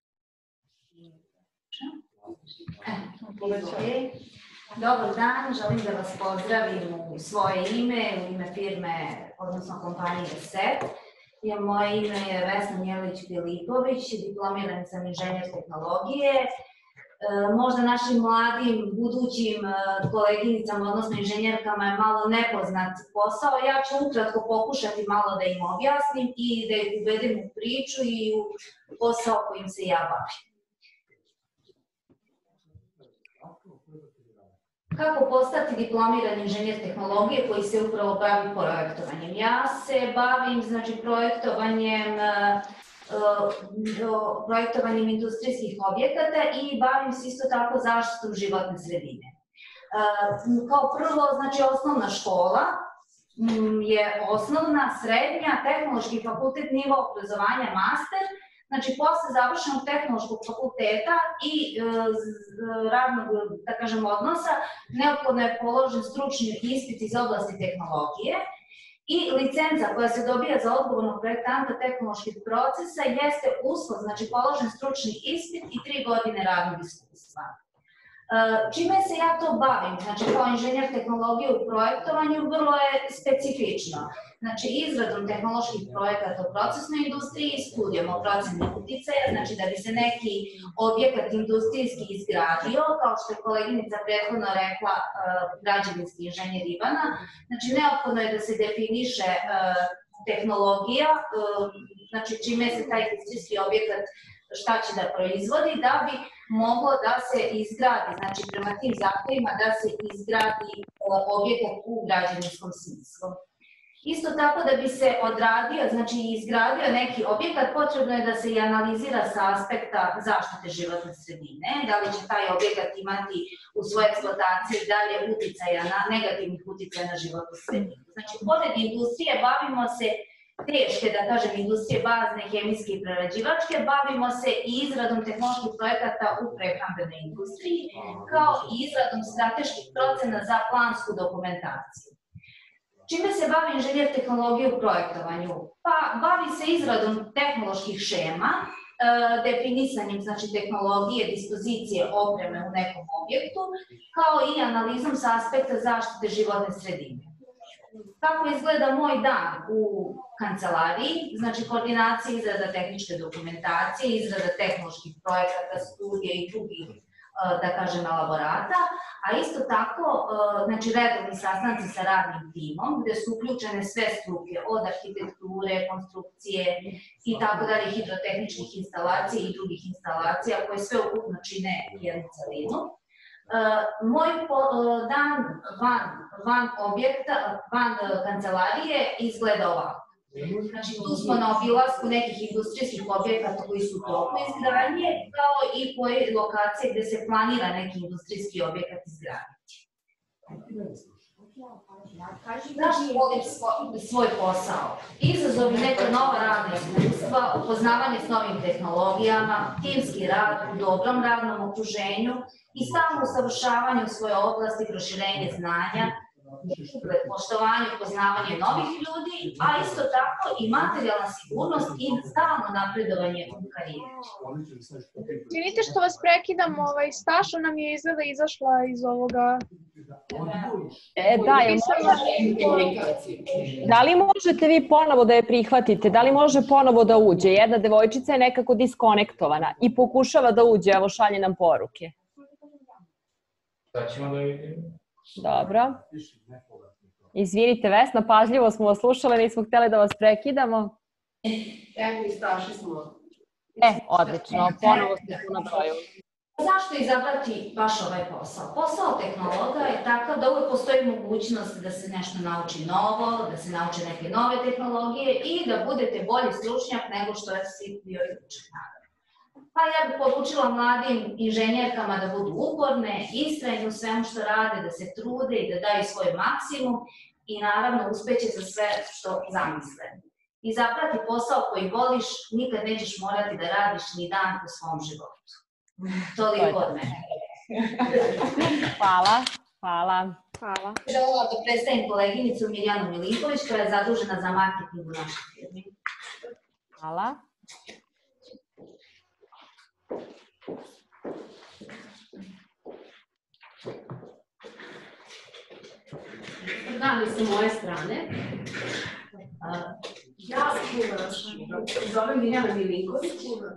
Dobar dan, želim da vas pozdravim u svoje ime, u ime firme, odnosno kompanije SET. Moje ime je Vesna Njelić-Filipović, diplomiran sam inženjer tehnologije. Možda našim mladim, budućim koleginicama, odnosno inženjerkama je malo nepoznat posao. Ja ću ukratko pokušati malo da im objasnim i da ih uvedem u priču i u posao kojim se ja bavim. Kako postati diplomiran inženjer tehnologije koji se upravo bavi projektovanjem? Ja se bavim projektovanjem industrijskih objekata i bavim se isto tako zaštitom životne sredine. Kao prvo, znači osnovna škola je osnovna, srednja, tehnološki fakultet, nivo obrazovanja, master. Znači, posle završenog tehnološkog fakulteta i radnog, da kažem, odnosa, neophodno je položen stručni ispit iz oblasti tehnologije i licenca koja se dobija za odgovornog projektanta tehnoloških procesa jeste uslov, znači položen stručni ispit i 3 godine radnog iskustva. Čime se ja to bavim? Znači, kao inženjer tehnologije u projektovanju vrlo je specifično. Znači, izradom tehnoloških projekata u procesnoj industriji, studijom o proceni uticaja, znači da bi se neki objekat industrijski izgradio, kao što je koleginica prethodno rekla, građevinski inženjer Ivana, znači neophodno je da se definiše tehnologija, znači čime se taj industrijski objekat šta će da proizvodi, da bi moglo da se izgradi, znači prema tim zahtevima da se izgradi objekat u građevinskom smislu. Isto tako da bi se odradio, znači izgradio neki objekat, potrebno je da se i analizira sa aspekta zaštite životne sredine, da li će taj objekat imati u svojoj eksploataciji dalje negativnih uticaja na životnu sredinu. Znači, pored industrije bavimo se teške, da kažem, industrije bazne, hemijske i prerađivačke, bavimo se i izradom tehnoloških projekata u prehrambenoj industriji, kao i izradom strateških procena za plansku dokumentaciju. Čime se bavi inženjer tehnologije u projektovanju? Pa bavi se izradom tehnoloških šema, definisanjem znači tehnologije, dispozicije, opreme u nekom objektu, kao i analizom sa aspekta zaštite životne sredine. Kako izgleda moj dan u kancelariji, znači koordinacija izrada tehničke dokumentacije, izrada tehnoloških projekata, studija i drugih, da kažem, elaborata, a isto tako, znači redovni sastanci sa radnim timom, gde su uključene sve struke, od arhitekture, konstrukcije i tako dalje, hidrotehničkih instalacija i drugih instalacija, koje sve ukupno čine jednu celinu. Moj dan van objekta, van kancelarije izgleda ovako. Znači, tu smo na obilasku nekih industrijskih objekata koji su u toku izgradnje, kao i koje lokacije gde se planira neki industrijski objekat izgraditi. Zašto volim svoj posao? Izazovi neka nova radna iskustva, upoznavanje s novim tehnologijama, timski rad u dobrom radnom okruženju i stalno usavršavanje u svojoj oblasti, proširenje znanja, poštovanje i poznavanje novih ljudi, a isto tako i materijalna sigurnost i stalno napredovanje u karijeri. Činite što vas prekidam, Staša nam je izgleda izašla iz ovoga... Da li možete vi ponovo da je prihvatite? Da li može ponovo da uđe? Jedna devojčica je nekako diskonektovana i pokušava da uđe, evo šalje nam poruke. Da ćemo da vidimo. Dobro. Izvinite, Vesna, pažljivo smo vas slušali, nismo hteli da vas prekidamo. Evo i Staši smo. Odlično, ponovo ste tu na broju. Zašto izabrati baš ovaj posao? Posao tehnologa je takav da uvek postoji mogućnost da se nešto nauči novo, da se nauče neke nove tehnologije i da budete bolji stručnjak nego što je svi bio juče. Pa ja bih poručila mladim inženjerkama da budu uporne, istrajne u svemu što rade, da se trude i da daju svoj maksimum i naravno uspeće za sve što zamisle. Izabrati posao koji voliš, nikad nećeš morati da radiš ni dan u svom životu. Toliko od mene. Hvala. Hvala. Želela da predstavim koleginicu Mirjanu Milinković koja je zadužena za marketing u našoj firmi. Hvala. Dan sa moje strane. Ja zovem Mirjana Milinković.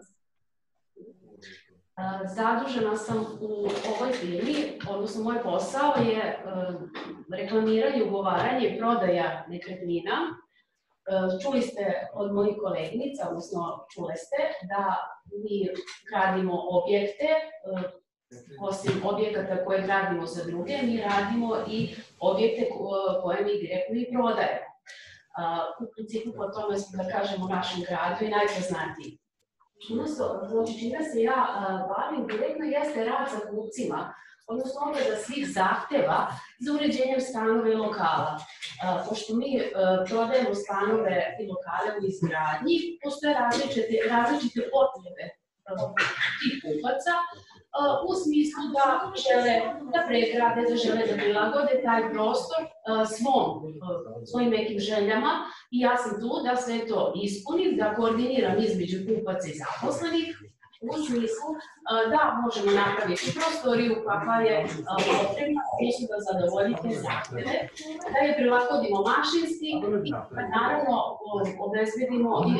Zadužena sam u ovoj firmi, odnosno moj posao je reklamiranje, ugovaranje i prodaja nekretnina. Čuli ste od mojih koleginica, odnosno čule ste da mi gradimo objekte, osim objekata koje gradimo za druge, mi radimo i objekte koje mi direktno i prodajemo. U principu po tome smo, da kažemo, u našem gradu i najpoznatiji. Znači, čime se ja bavim direktno jeste rad sa kupcima, odnosno obrada svih zahteva za uređenjem stanova i lokala. Pošto mi prodajemo stanove i lokale u izgradnji, postoje različite potrebe tih kupaca, u smislu da žele da pregrade, da žele da prilagode taj prostor svojim nekim željama i ja sam tu da sve to ispunim, da koordiniram između kupaca i zaposlenih, u smislu da možemo napraviti prostoriju kakva je potrebna, odnosno da zadovoljite zahteve, da je prilagodimo mašinski i da naravno obezbedimo i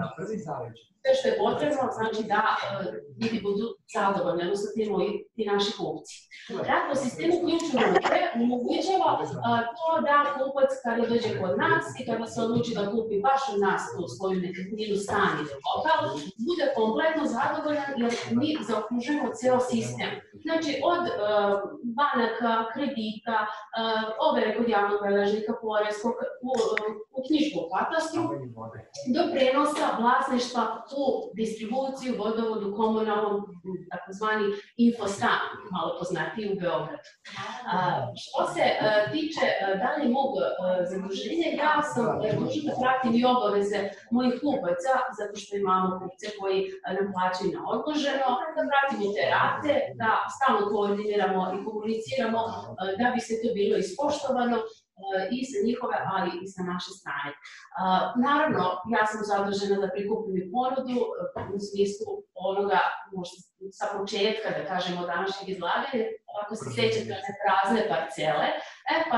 sve što je potrebno, znači da ljudi budu zadovoljni, odnosno ti naši kupci. Rad po sistemu ključne ruke omogućava to da kupac kada dođe kod nas i kada se odluči da kupi baš od nas tu svoju nekretninu, stan ili lokal, bude kompletno zadovoljan jer mi zaokružujemo ceo sistem. Znači od banaka, kredita, overe kod javnog beležnika, poreskog, u knjižnom katastru, do prenosa vlasništva u distribuciju, vodovodu, komunalnom, takozvani infostan, malo poznatiji u Beogradu. Što se tiče dalje mog zaduženja, ja sam dužna da pratim i obaveze mojih kupaca, zato što imamo kupce koji nam plaćaju na odloženo, da pratimo te rate, da stalno koordiniramo i komuniciramo da bi se to bilo ispoštovano i sa njihove, ali i sa naše strane. Naravno, ja sam zadužena da prikupim i ponudu u smislu onoga, možda sa početka, da kažemo, današnjeg izlaganja, ako se sećate one prazne parcele, pa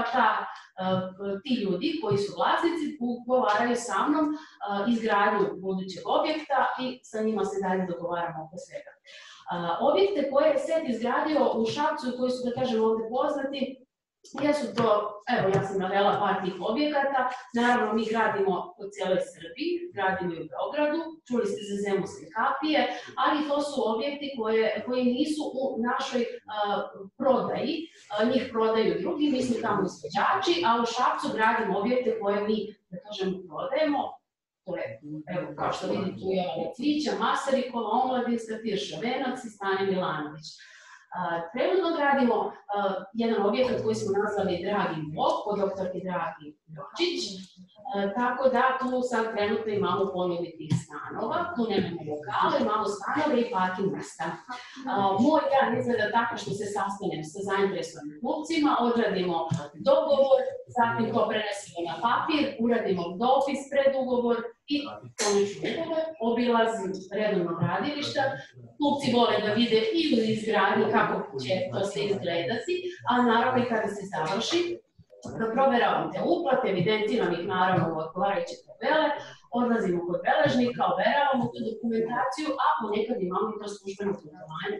ti ljudi koji su vlasnici ugovaraju sa mnom izgradnju budućeg objekta i sa njima se dalje dogovaramo oko svega. Objekte koje je SET izgradio u Šapcu, koji su, da kažem, ovde poznati, jesu to, evo ja sam navela par tih objekata, naravno mi gradimo po cijeloj Srbiji, gradimo i u Beogradu, čuli ste za Zemunske kapije, ali to su objekti koji nisu u našoj prodaji, njih prodaju drugi, mi smo tamo izvođači, a u Šapcu gradimo objekte koje mi, da kažem, prodajemo. To je, evo, kao što vidite, tu je Cvića, Masarikova, Omladinska, Tirša Venac i Stanje Milanović. Trenutno gradimo jedan objekat koji smo nazvali Dragi Bog, po doktorki Dragi Jočić, tako da tu sad trenutno imamo ponudi tih stanova, tu nemamo lokale, imamo stanove i parking mesta. Moj dan izgleda tako što se sastanem sa zainteresovanim kupcima, odradimo dogovor, zatim to prenesemo na papir, uradimo dopis pred ugovor i konačni ugovor, obilazim redovno gradilišta, kupci vole da vide i u izgradnji kako će to sve izgledati, a naravno i kada se završi, da proveravam te uplate, evidentiram ih naravno u odgovarajuće tabele, odlazimo kod beležnika, overavamo tu dokumentaciju, a ponekad imamo i to službeno putovanje.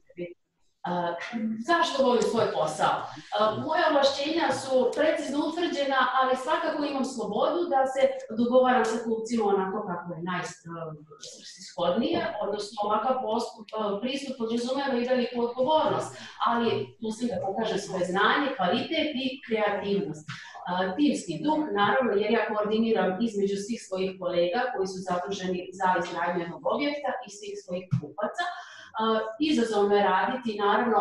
Zašto volim svoj posao? Moja ovlašćenja su precizno utvrđena, ali svakako imam slobodu da se dogovaram sa kupcima onako kako je najshodnije, odnosno ovakav pristup podrazumeva i veliku odgovornost, ali tu sam da pokažem svoje znanje, kvalitet i kreativnost. timski duh, naravno, jer ja koordiniram između svih svojih kolega koji su zaduženi za izgradnju jednog objekta i svih svojih kupaca. Izazovno je raditi, naravno,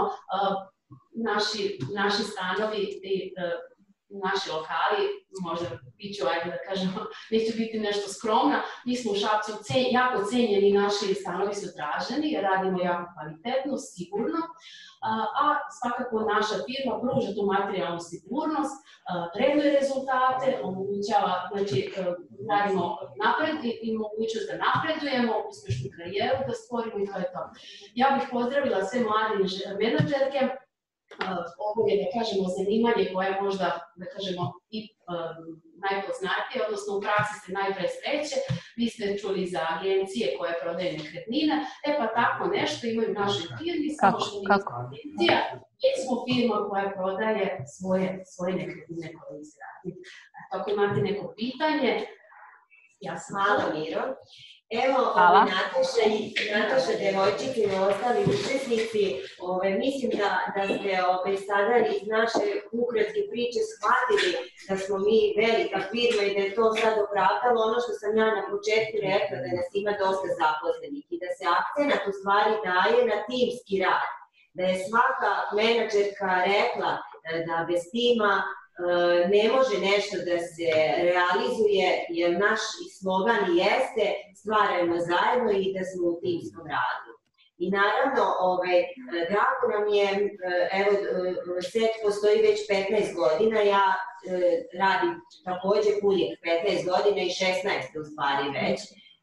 naši stanovi i naši lokali, možda biću, ajde da kažemo, neću biti nešto skromna, mi smo u Šapcu jako cenjeni, naši stanovi su traženi, radimo jako kvalitetno, sigurno, a svakako naša firma pruža tu materijalnu sigurnost, vrednuje rezultate, omogućava, znači, radimo napred i mogućnost da napredujemo, uspješnu karijeru da stvorimo i to je to. Ja bih pozdravila sve mlade menadžerke. Ovo je, da kažemo, zanimanje koje je možda, da kažemo, i najpoznatije, odnosno u praksi se najpre sreće. Vi ste čuli za agencije koje prodaju nekretnine, pa tako nešto imaju u našoj firmi, samo što nije agencija, već smo firma koja prodaje svoje nekretnine koje izgradi. Ako imate neko pitanje, ja sam... Hvala, Miro. Evo, Nataša, devojčice i ostali učesnici, mislim da ste sada iz naše ukratke priče shvatili da smo mi velika firma i da je to sad opravdalo ono što sam ja na početku rekla, da nas ima dosta zaposlenih i da se akcenat u stvari daje na timski rad. Da je svaka menadžerka rekla da bez tima ne može nešto da se realizuje, jer naš slogan jeste stvarajmo zajedno i da smo u timskom radu. I naravno, drago nam je, evo, SET postoji već 15 godina, ja radim takođe punih 15 godina i 16 u stvari već,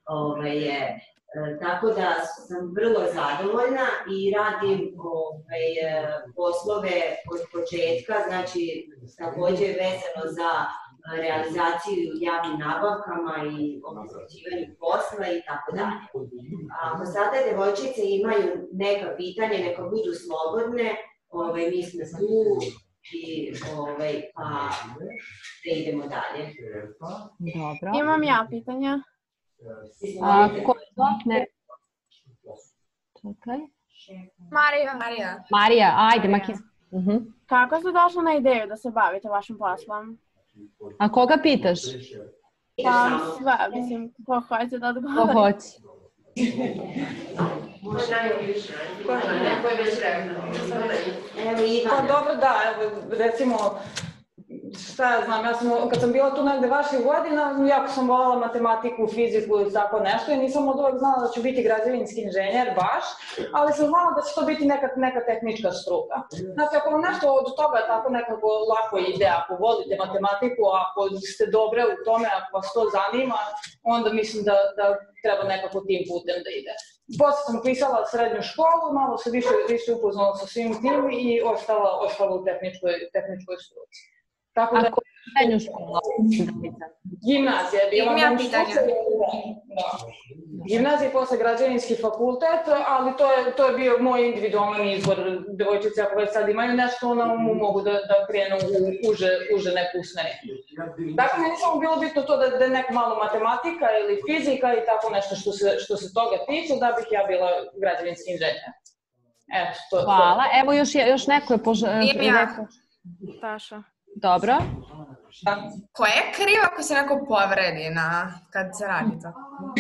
tako da sam vrlo zadovoljna i radim poslove od početka, znači takođe vezano za realizaciju javnim nabavkama i obezbeđivanju posla i tako dalje. Ako sada devojčice imaju neka pitanja, neka budu slobodne, mi smo tu i pa da idemo dalje. Dobro. Imam ja pitanja. Ko je to? Ne. Čekaj. Marija, ajde, Maki. Kako ste došli na ideju da se bavite vašim poslom? A koga pitaš? Pa sve, mislim, ko hoće da odgovori. Ko hoće. Pa dobro, da, recimo, šta ja znam, kad sam bila tu negde vaših godina, jako sam voljela matematiku, fiziku i tako nešto i nisam od uvek znala da ću biti građevinski inženjer baš, ali sam znala da će to biti neka tehnička struka. Znači, ako vam nešto od toga tako nekako lako ide, ako volite matematiku, ako ste dobre u tome, ako vas to zanima, onda mislim da treba nekako tim putem da ide. Posle sam upisala srednju školu, malo se više upoznala sa svim tim i ostala u tehničkoj struci. A koju srednju školu? Gimnazija je bila. Gimnazija i posle građevinski fakultet, ali to je bio moj individualan izbor. Devojčice, ako već sad imaju nešto, onda mogu da krenu u uže neku usmerenje. Dakle, meni samo bilo bitno to da je neka malo matematika ili fizika i tako nešto što se toga tiče, da bih ja bila građevinski inženjer. Hvala. Evo još neko je rekao. Taša. Dobro. Ko je kriv ako se neko povredi kad se radi to?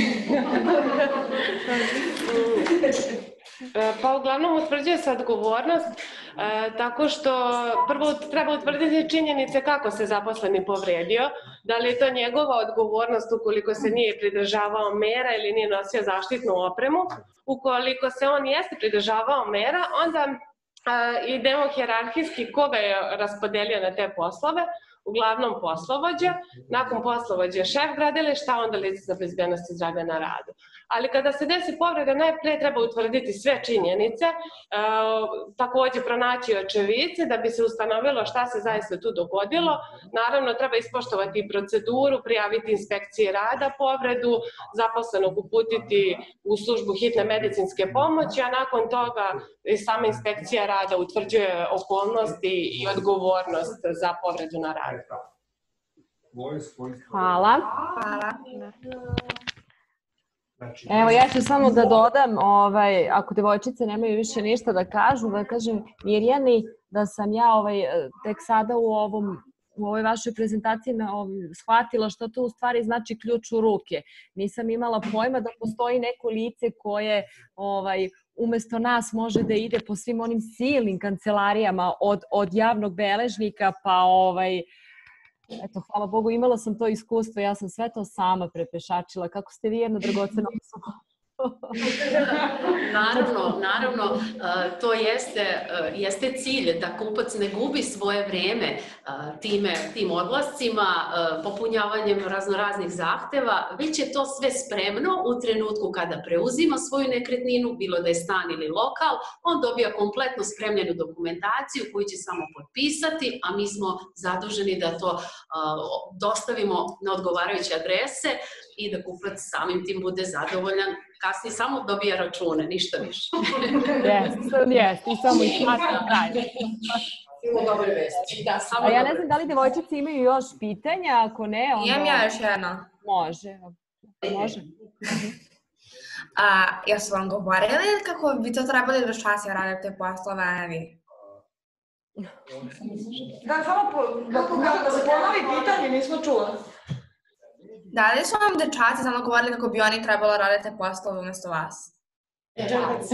Pa uglavnom utvrđuje se odgovornost tako što prvo treba utvrditi činjenice kako se zaposleni povredio, da li je to njegova odgovornost ukoliko se nije pridržavao mera ili nije nosio zaštitnu opremu. Ukoliko se on jeste pridržavao mera, onda idemo hijerarhijski koga je raspodelio na te poslove, uglavnom poslovođa, nakon poslovođa šef gradilišta, onda lice za bezbednost i zdravlje na radu. Ali kada se desi povreda, najpre treba utvrditi sve činjenice, takođe pronaći očevice da bi se ustanovilo šta se zaista tu dogodilo. Naravno, treba ispoštovati proceduru, prijaviti inspekciji rada povredu, zaposlenog uputiti u službu hitne medicinske pomoći, a nakon toga sama inspekcija rada utvrđuje okolnosti i odgovornost za povredu na radu. Hvala. Evo, ja ću samo da dodam, ako devojčice nemaju više ništa da kažu, da kažem Mirjani da sam ja tek sada u ovom u ovoj vašoj prezentaciji shvatila što to u stvari znači ključ u ruke. Nisam imala pojma da postoji neko lice koje umesto nas može da ide po svim onim silnim kancelarijama od javnog beležnika pa eto, hvala Bogu, imala sam to iskustvo, ja sam sve to sama prepešačila. Kako ste vi jedna dragocena osoba? Naravno, to jeste cilj da kupac ne gubi svoje vreme tim odlascima, popunjavanjem raznoraznih zahteva, već je to sve spremno u trenutku kada preuzima svoju nekretninu, bilo da je stan ili lokal, on dobija kompletno spremljenu dokumentaciju koju će samo potpisati, a mi smo zaduženi da to dostavimo na odgovarajuće adrese i da kupac samim tim bude zadovoljan. Kasnije samo dobija račune, ništa više. Jeste, i samo ih mati na kraju. Imamo dobre vesti. A ja ne znam da li devojčice imaju još pitanja, ako ne, onda... Imam ja još jedno. Može. Jesu vam govorili kako bi to trebali da časi radite poslove, a ne vi? Da, samo da se ponovi pitanje, nismo čuli. Da li su vam dečaci samo govorili kako bi oni trebalo raditi poslove umjesto vas? Dečaci.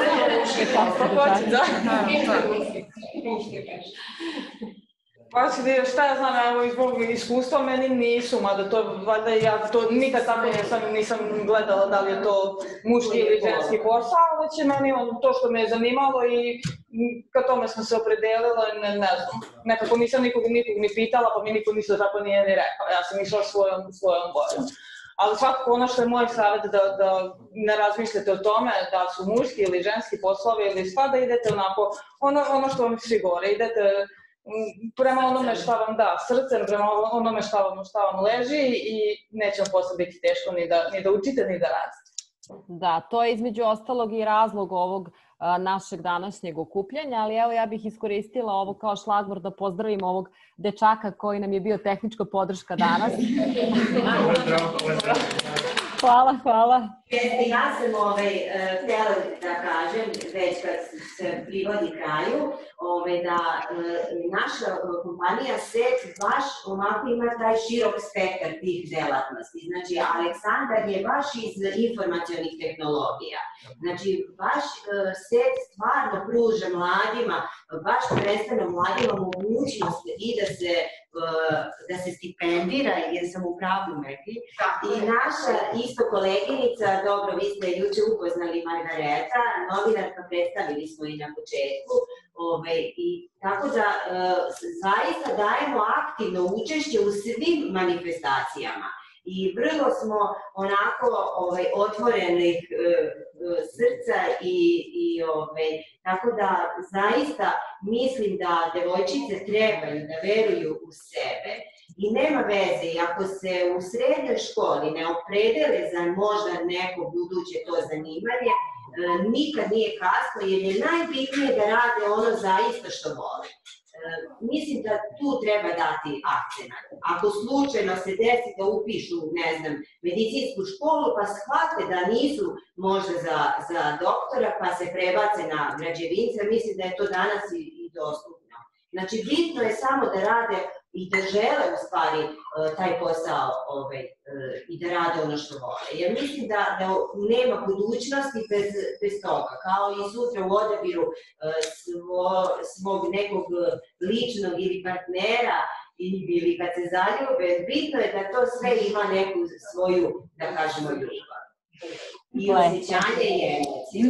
Šta ja znam, evo iz mog iskustva, meni nisu, mada to, valjda ja to nikad tako nisam gledala da li je to muški ili ženski posao, već je meni to što me je zanimalo i ka tome sam se opredelila, ne znam, nekako nisam nikog ni pitala, pa mi niko ništa tako nije ni rekao, ja sam išla svojom voljom. Ali svakako ono što je moj savjet da ne razmišljate o tome da su muški ili ženski poslovi ili sva da idete onako, ono što vam svi govore, idete prema onome šta vam da srcem, prema onome šta vam leži i neće vam posle biti teško ni da učite ni da radite. Da, to je između ostalog i razlog ovog našeg današnjeg okupljanja, ali evo ja bih iskoristila ovo kao šlagvor da pozdravim ovog dečaka koji nam je bio tehnička podrška danas. Hvala. Ja sam htjela da kažem, već kad se privodi kraju, da naša kompanija SET baš ovako ima taj širok spektar tih delatnosti. Znači, Aleksandar je baš iz informacionih tehnologija. Znači, baš SET stvarno pruža mladima, baš prvenstveno mladima mogućnost i da se stipendira, jer sam u pravu Meki. I naša isto koleginica, dobro, vi ste juče upoznali Margareta, novinarka, predstavili smo i na početku. Tako da zaista dajemo aktivno učešće u svim manifestacijama i vrlo smo onako otvorenih srca i tako da zaista mislim da devojčice trebaju da veruju u sebe i nema veze ako se u srednjoj školi ne opredele za možda neko buduće to zanimanje, nikad nije kasno jer je najbitnije da rade ono zaista što vole. Mislim da tu treba dati akcenat. Ako slučajno se desi da upišu, ne znam, medicinsku školu pa shvate da nisu možda za doktora pa se prebace na građevinca, mislim da je to danas i dostupno. Znači, bitno je samo da rade i da žele u stvari taj posao i da rade ono što vole. Jer mislim da nema budućnosti bez toga. Kao i sutra u odabiru svog nekog ličnog ili partnera ili kad se zaljube, bitno je da to sve ima neku svoju, da kažemo, ljubav. I osjećanje i emocije.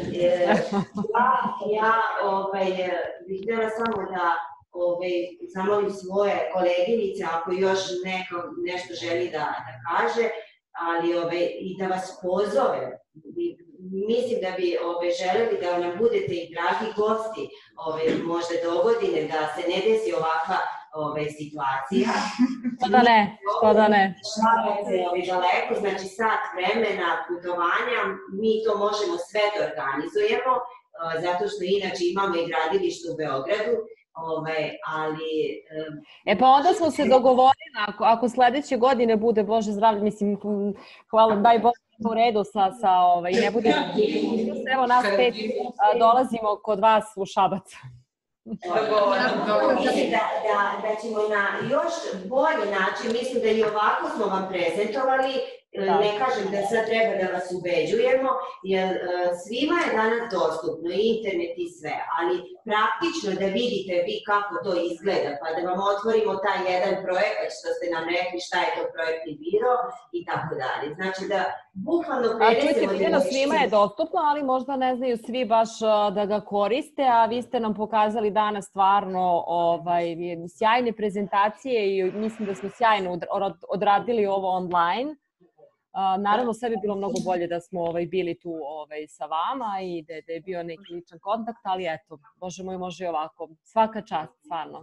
Ja bih htjela samo da zamolim svoje koleginice, ako još nešto želi da kaže, ali i da vas pozovem. Mislim da bi želeli da nam budete i dragi gosti možda do godine, da se ne desi ovakva situacija. Što da ne. Šalite daleko, znači sat vremena putovanja, mi to možemo sve da organizujemo, zato što inače imamo i gradilište u Beogradu, ali... Pa onda smo se dogovorili, ako sledeće godine bude, Bože zdravlje, mislim, hvala, daj Bože u redu ne bude... Evo nas 5 dolazimo kod vas u Šabac. Mislim da ćemo na još bolji način, mislim da i ovako smo vam prezentovali, ne kažem da sad treba da vas ubeđujemo, jer svima je danas dostupno, internet i sve, ali praktično da vidite vi kako to izgleda, pa da vam otvorimo taj jedan projekat što ste nam rekli šta je to projektni biro i tako dalje. Znači da bukvalno prenesemo... Čujte, svima je dostupno, ali možda ne znaju svi baš da ga koriste, a vi ste nam pokazali danas stvarno sjajne prezentacije i mislim da smo sjajno odradili ovo online. Naravno, sve bi bilo mnogo bolje da smo bili tu sa vama i da je bio neki ličan kontakt, ali eto, možemo i može i ovako. Svaka čast, stvarno.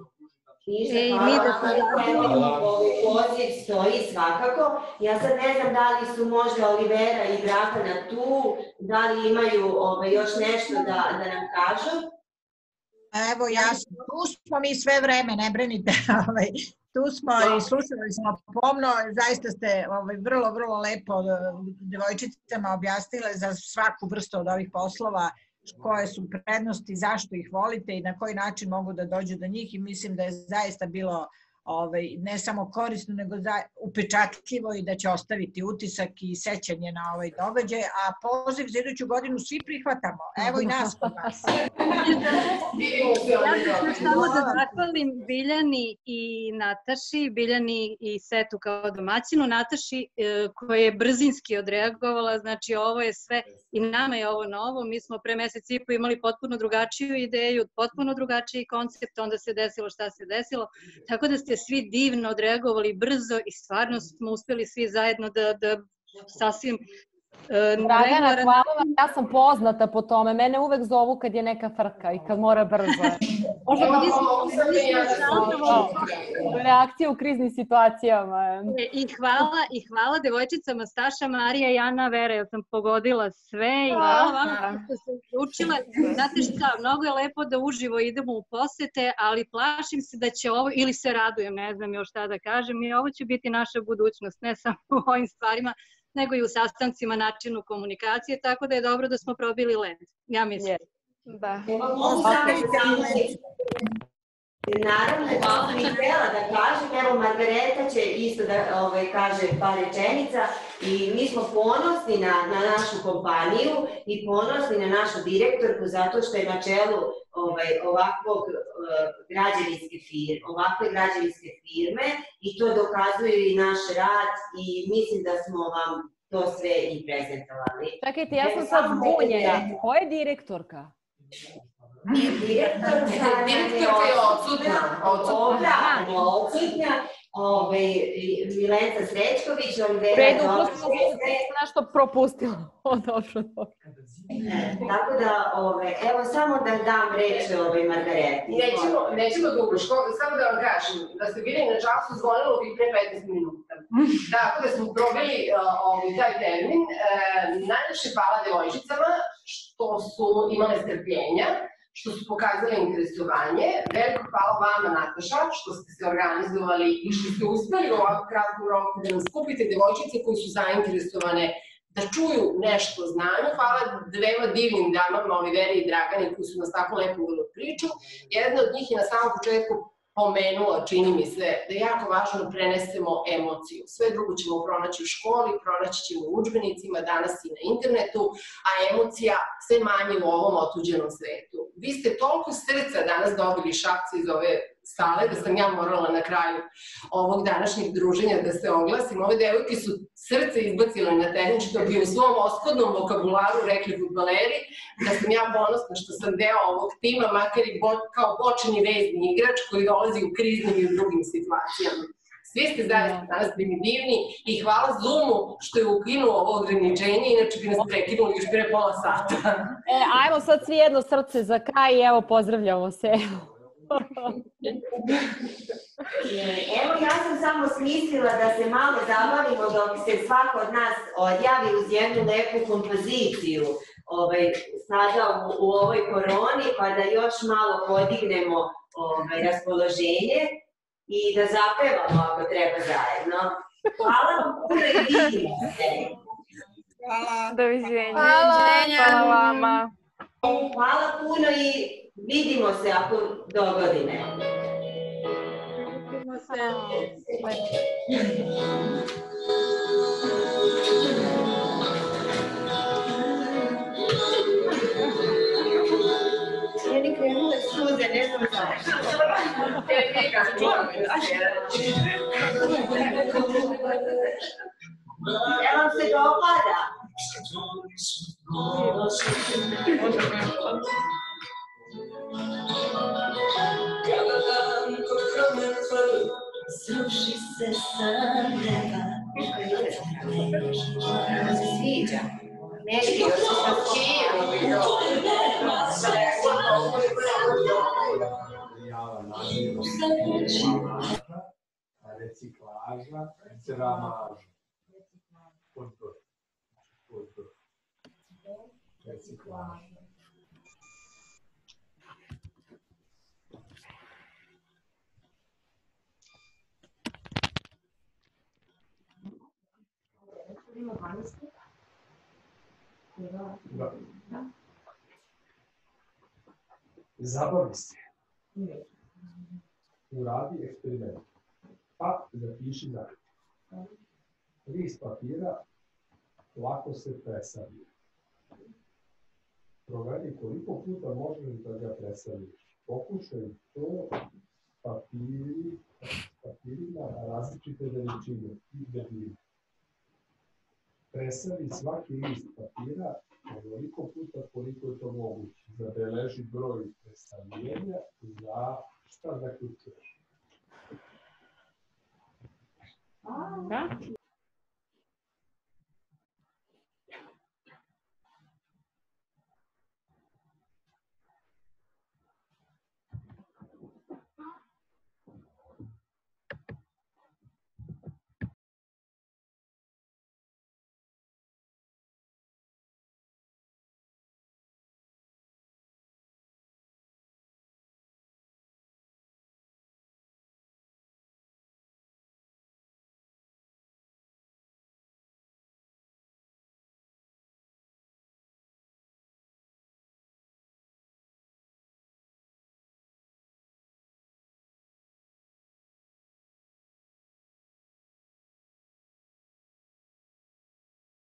Poziv stoji svakako. Ja sad ne znam da li su možda Olivera i Dragana tu, da li imaju još nešto da nam kažu. Evo, tu smo mi sve vreme, ne brinite. Tu smo i slušali smo pomno, zaista ste vrlo, vrlo lepo devojčicama objasnile za svaku vrstu od ovih poslova, koje su prednosti, zašto ih volite i na koji način mogu da dođu do njih i mislim da je zaista bilo ne samo korisno, nego upečatljivo i da će ostaviti utisak i sećanje na ovaj događaj, a poziv za iduću godinu svi prihvatamo. Evo i nas kod vas. Ja bih samo da zahvalim Biljani i Nataši, Biljani i Setu kao domaćinu, Nataši koja je brzinski odreagovala, znači ovo je sve i nama je ovo novo, mi smo pre mesec i po imali potpuno drugačiju ideju, potpuno drugačiji koncept, onda se desilo šta se desilo, tako da ste svi divno odreagovali brzo i stvarno smo uspeli svi zajedno da sasvim... Dragana, hvala vam, ja sam poznata po tome, mene uvek zovu kad je neka frka i kad mora brzo. Reakcije u kriznim situacijama. I hvala devojčicama Staša, Marija i Ana, Vera, ja sam pogodila sve i hvala vam što ste učile. Znate šta, mnogo je lepo da uživo idemo u posete, ali plašim se da će ovo, ili se radujem, ne znam još šta da kažem, i ovo će biti naša budućnost, ne samo u ovim stvarima, nego i u sastancima, načinu komunikacije, tako da je dobro da smo probili led. Ja mislim. Da. Naravno, to sam i htjela da kažem, evo Margareta će isto da kaže par rečenica i mi smo ponosni na našu kompaniju i ponosni na našu direktorku zato što je na čelu ovakve građevinske firme i to dokazuju i naš rad i mislim da smo vam to sve i prezentovali. Čekajte, ja sam sad zbunjena. Ko je direktorka? Direktorka je odsutna. Milenca Srećković, Olivera je dobro svjesna. Nešto propustila. Tako da, evo samo da dam reč Margareti. Nećemo dugo, samo da vam kažem, da ste bili na času zvonilo bi pre 15 minuta. Tako da smo probili taj termin. Najlepše hvala devojčicama što su imale strpljenja, što su pokazali interesovanje. Veliko hvala vama, Nataša, što ste se organizovali i što ste uspeli u ovakvu kratkom roku da nam skupite devojčice koji su zainteresovane da čuju nešto o znanju. Hvala dvema divnim damama, Oliveri i Dragani, koji su nas tako lepo uveli u priču. Jedna od njih je na samom početku pomenula, čini mi se, da je jako važno da prenesemo emociju. Sve drugo ćemo pronaći u školi, pronaći ćemo u udžbenicima, danas i na internetu, a emocija sve manje u ovom otuđenom svetu. Vi ste toliko srca danas dobili šapce iz ove sale, da sam ja morala na kraju ovog današnjeg druženja da se oglasim. Ove devojke su srce izbacile na teren, što bi u svom oskodnom vokabularu rekli fudbaleri, da sam ja ponosna što sam deo ovog tima, makar i kao počeni vezni igrač koji dolazi u kriznim i u drugim situacijama. Svi ste zaista danas primitivni i hvala Zoomu što je ukinuo ovo ograničenje, inače bi nas prekinuli još pre pola sata. Ajmo sad svi jedno srce za kraj i evo pozdravljamo se. Evo, ja sam samo smislila da se malo zabavimo dok se svako od nas odjavi uz jednu lepu kompoziciju sada u ovoj koroni, pa da još malo podignemo raspoloženje i da zapevamo ako treba zajedno. Hvala vam puno i vidimo se. Hvala. Doviđenja. Hvala. Hvala vama. Hvala puno i vidimo se ako dogodine. Vidimo se. Meni krenule suze, ne znam zašto. Jel vam se dopada? Sruši se san neba. Kako se sviđa? Neki još se pastiru. Reciklaža, ceramaža. Reciklaža. Da. Zabavi se. Uradi eksperiment. Pa zapiši zaključak. List papira lako se presavi. Proveri koliko puta možeš da ga presaviš. Pokušaj to papirima različite veličine i debljine. Presavi svaki list papira onoliko puta koliko je to moguće. Zabeleži broj presavljenja za šta zaključuješ. Da?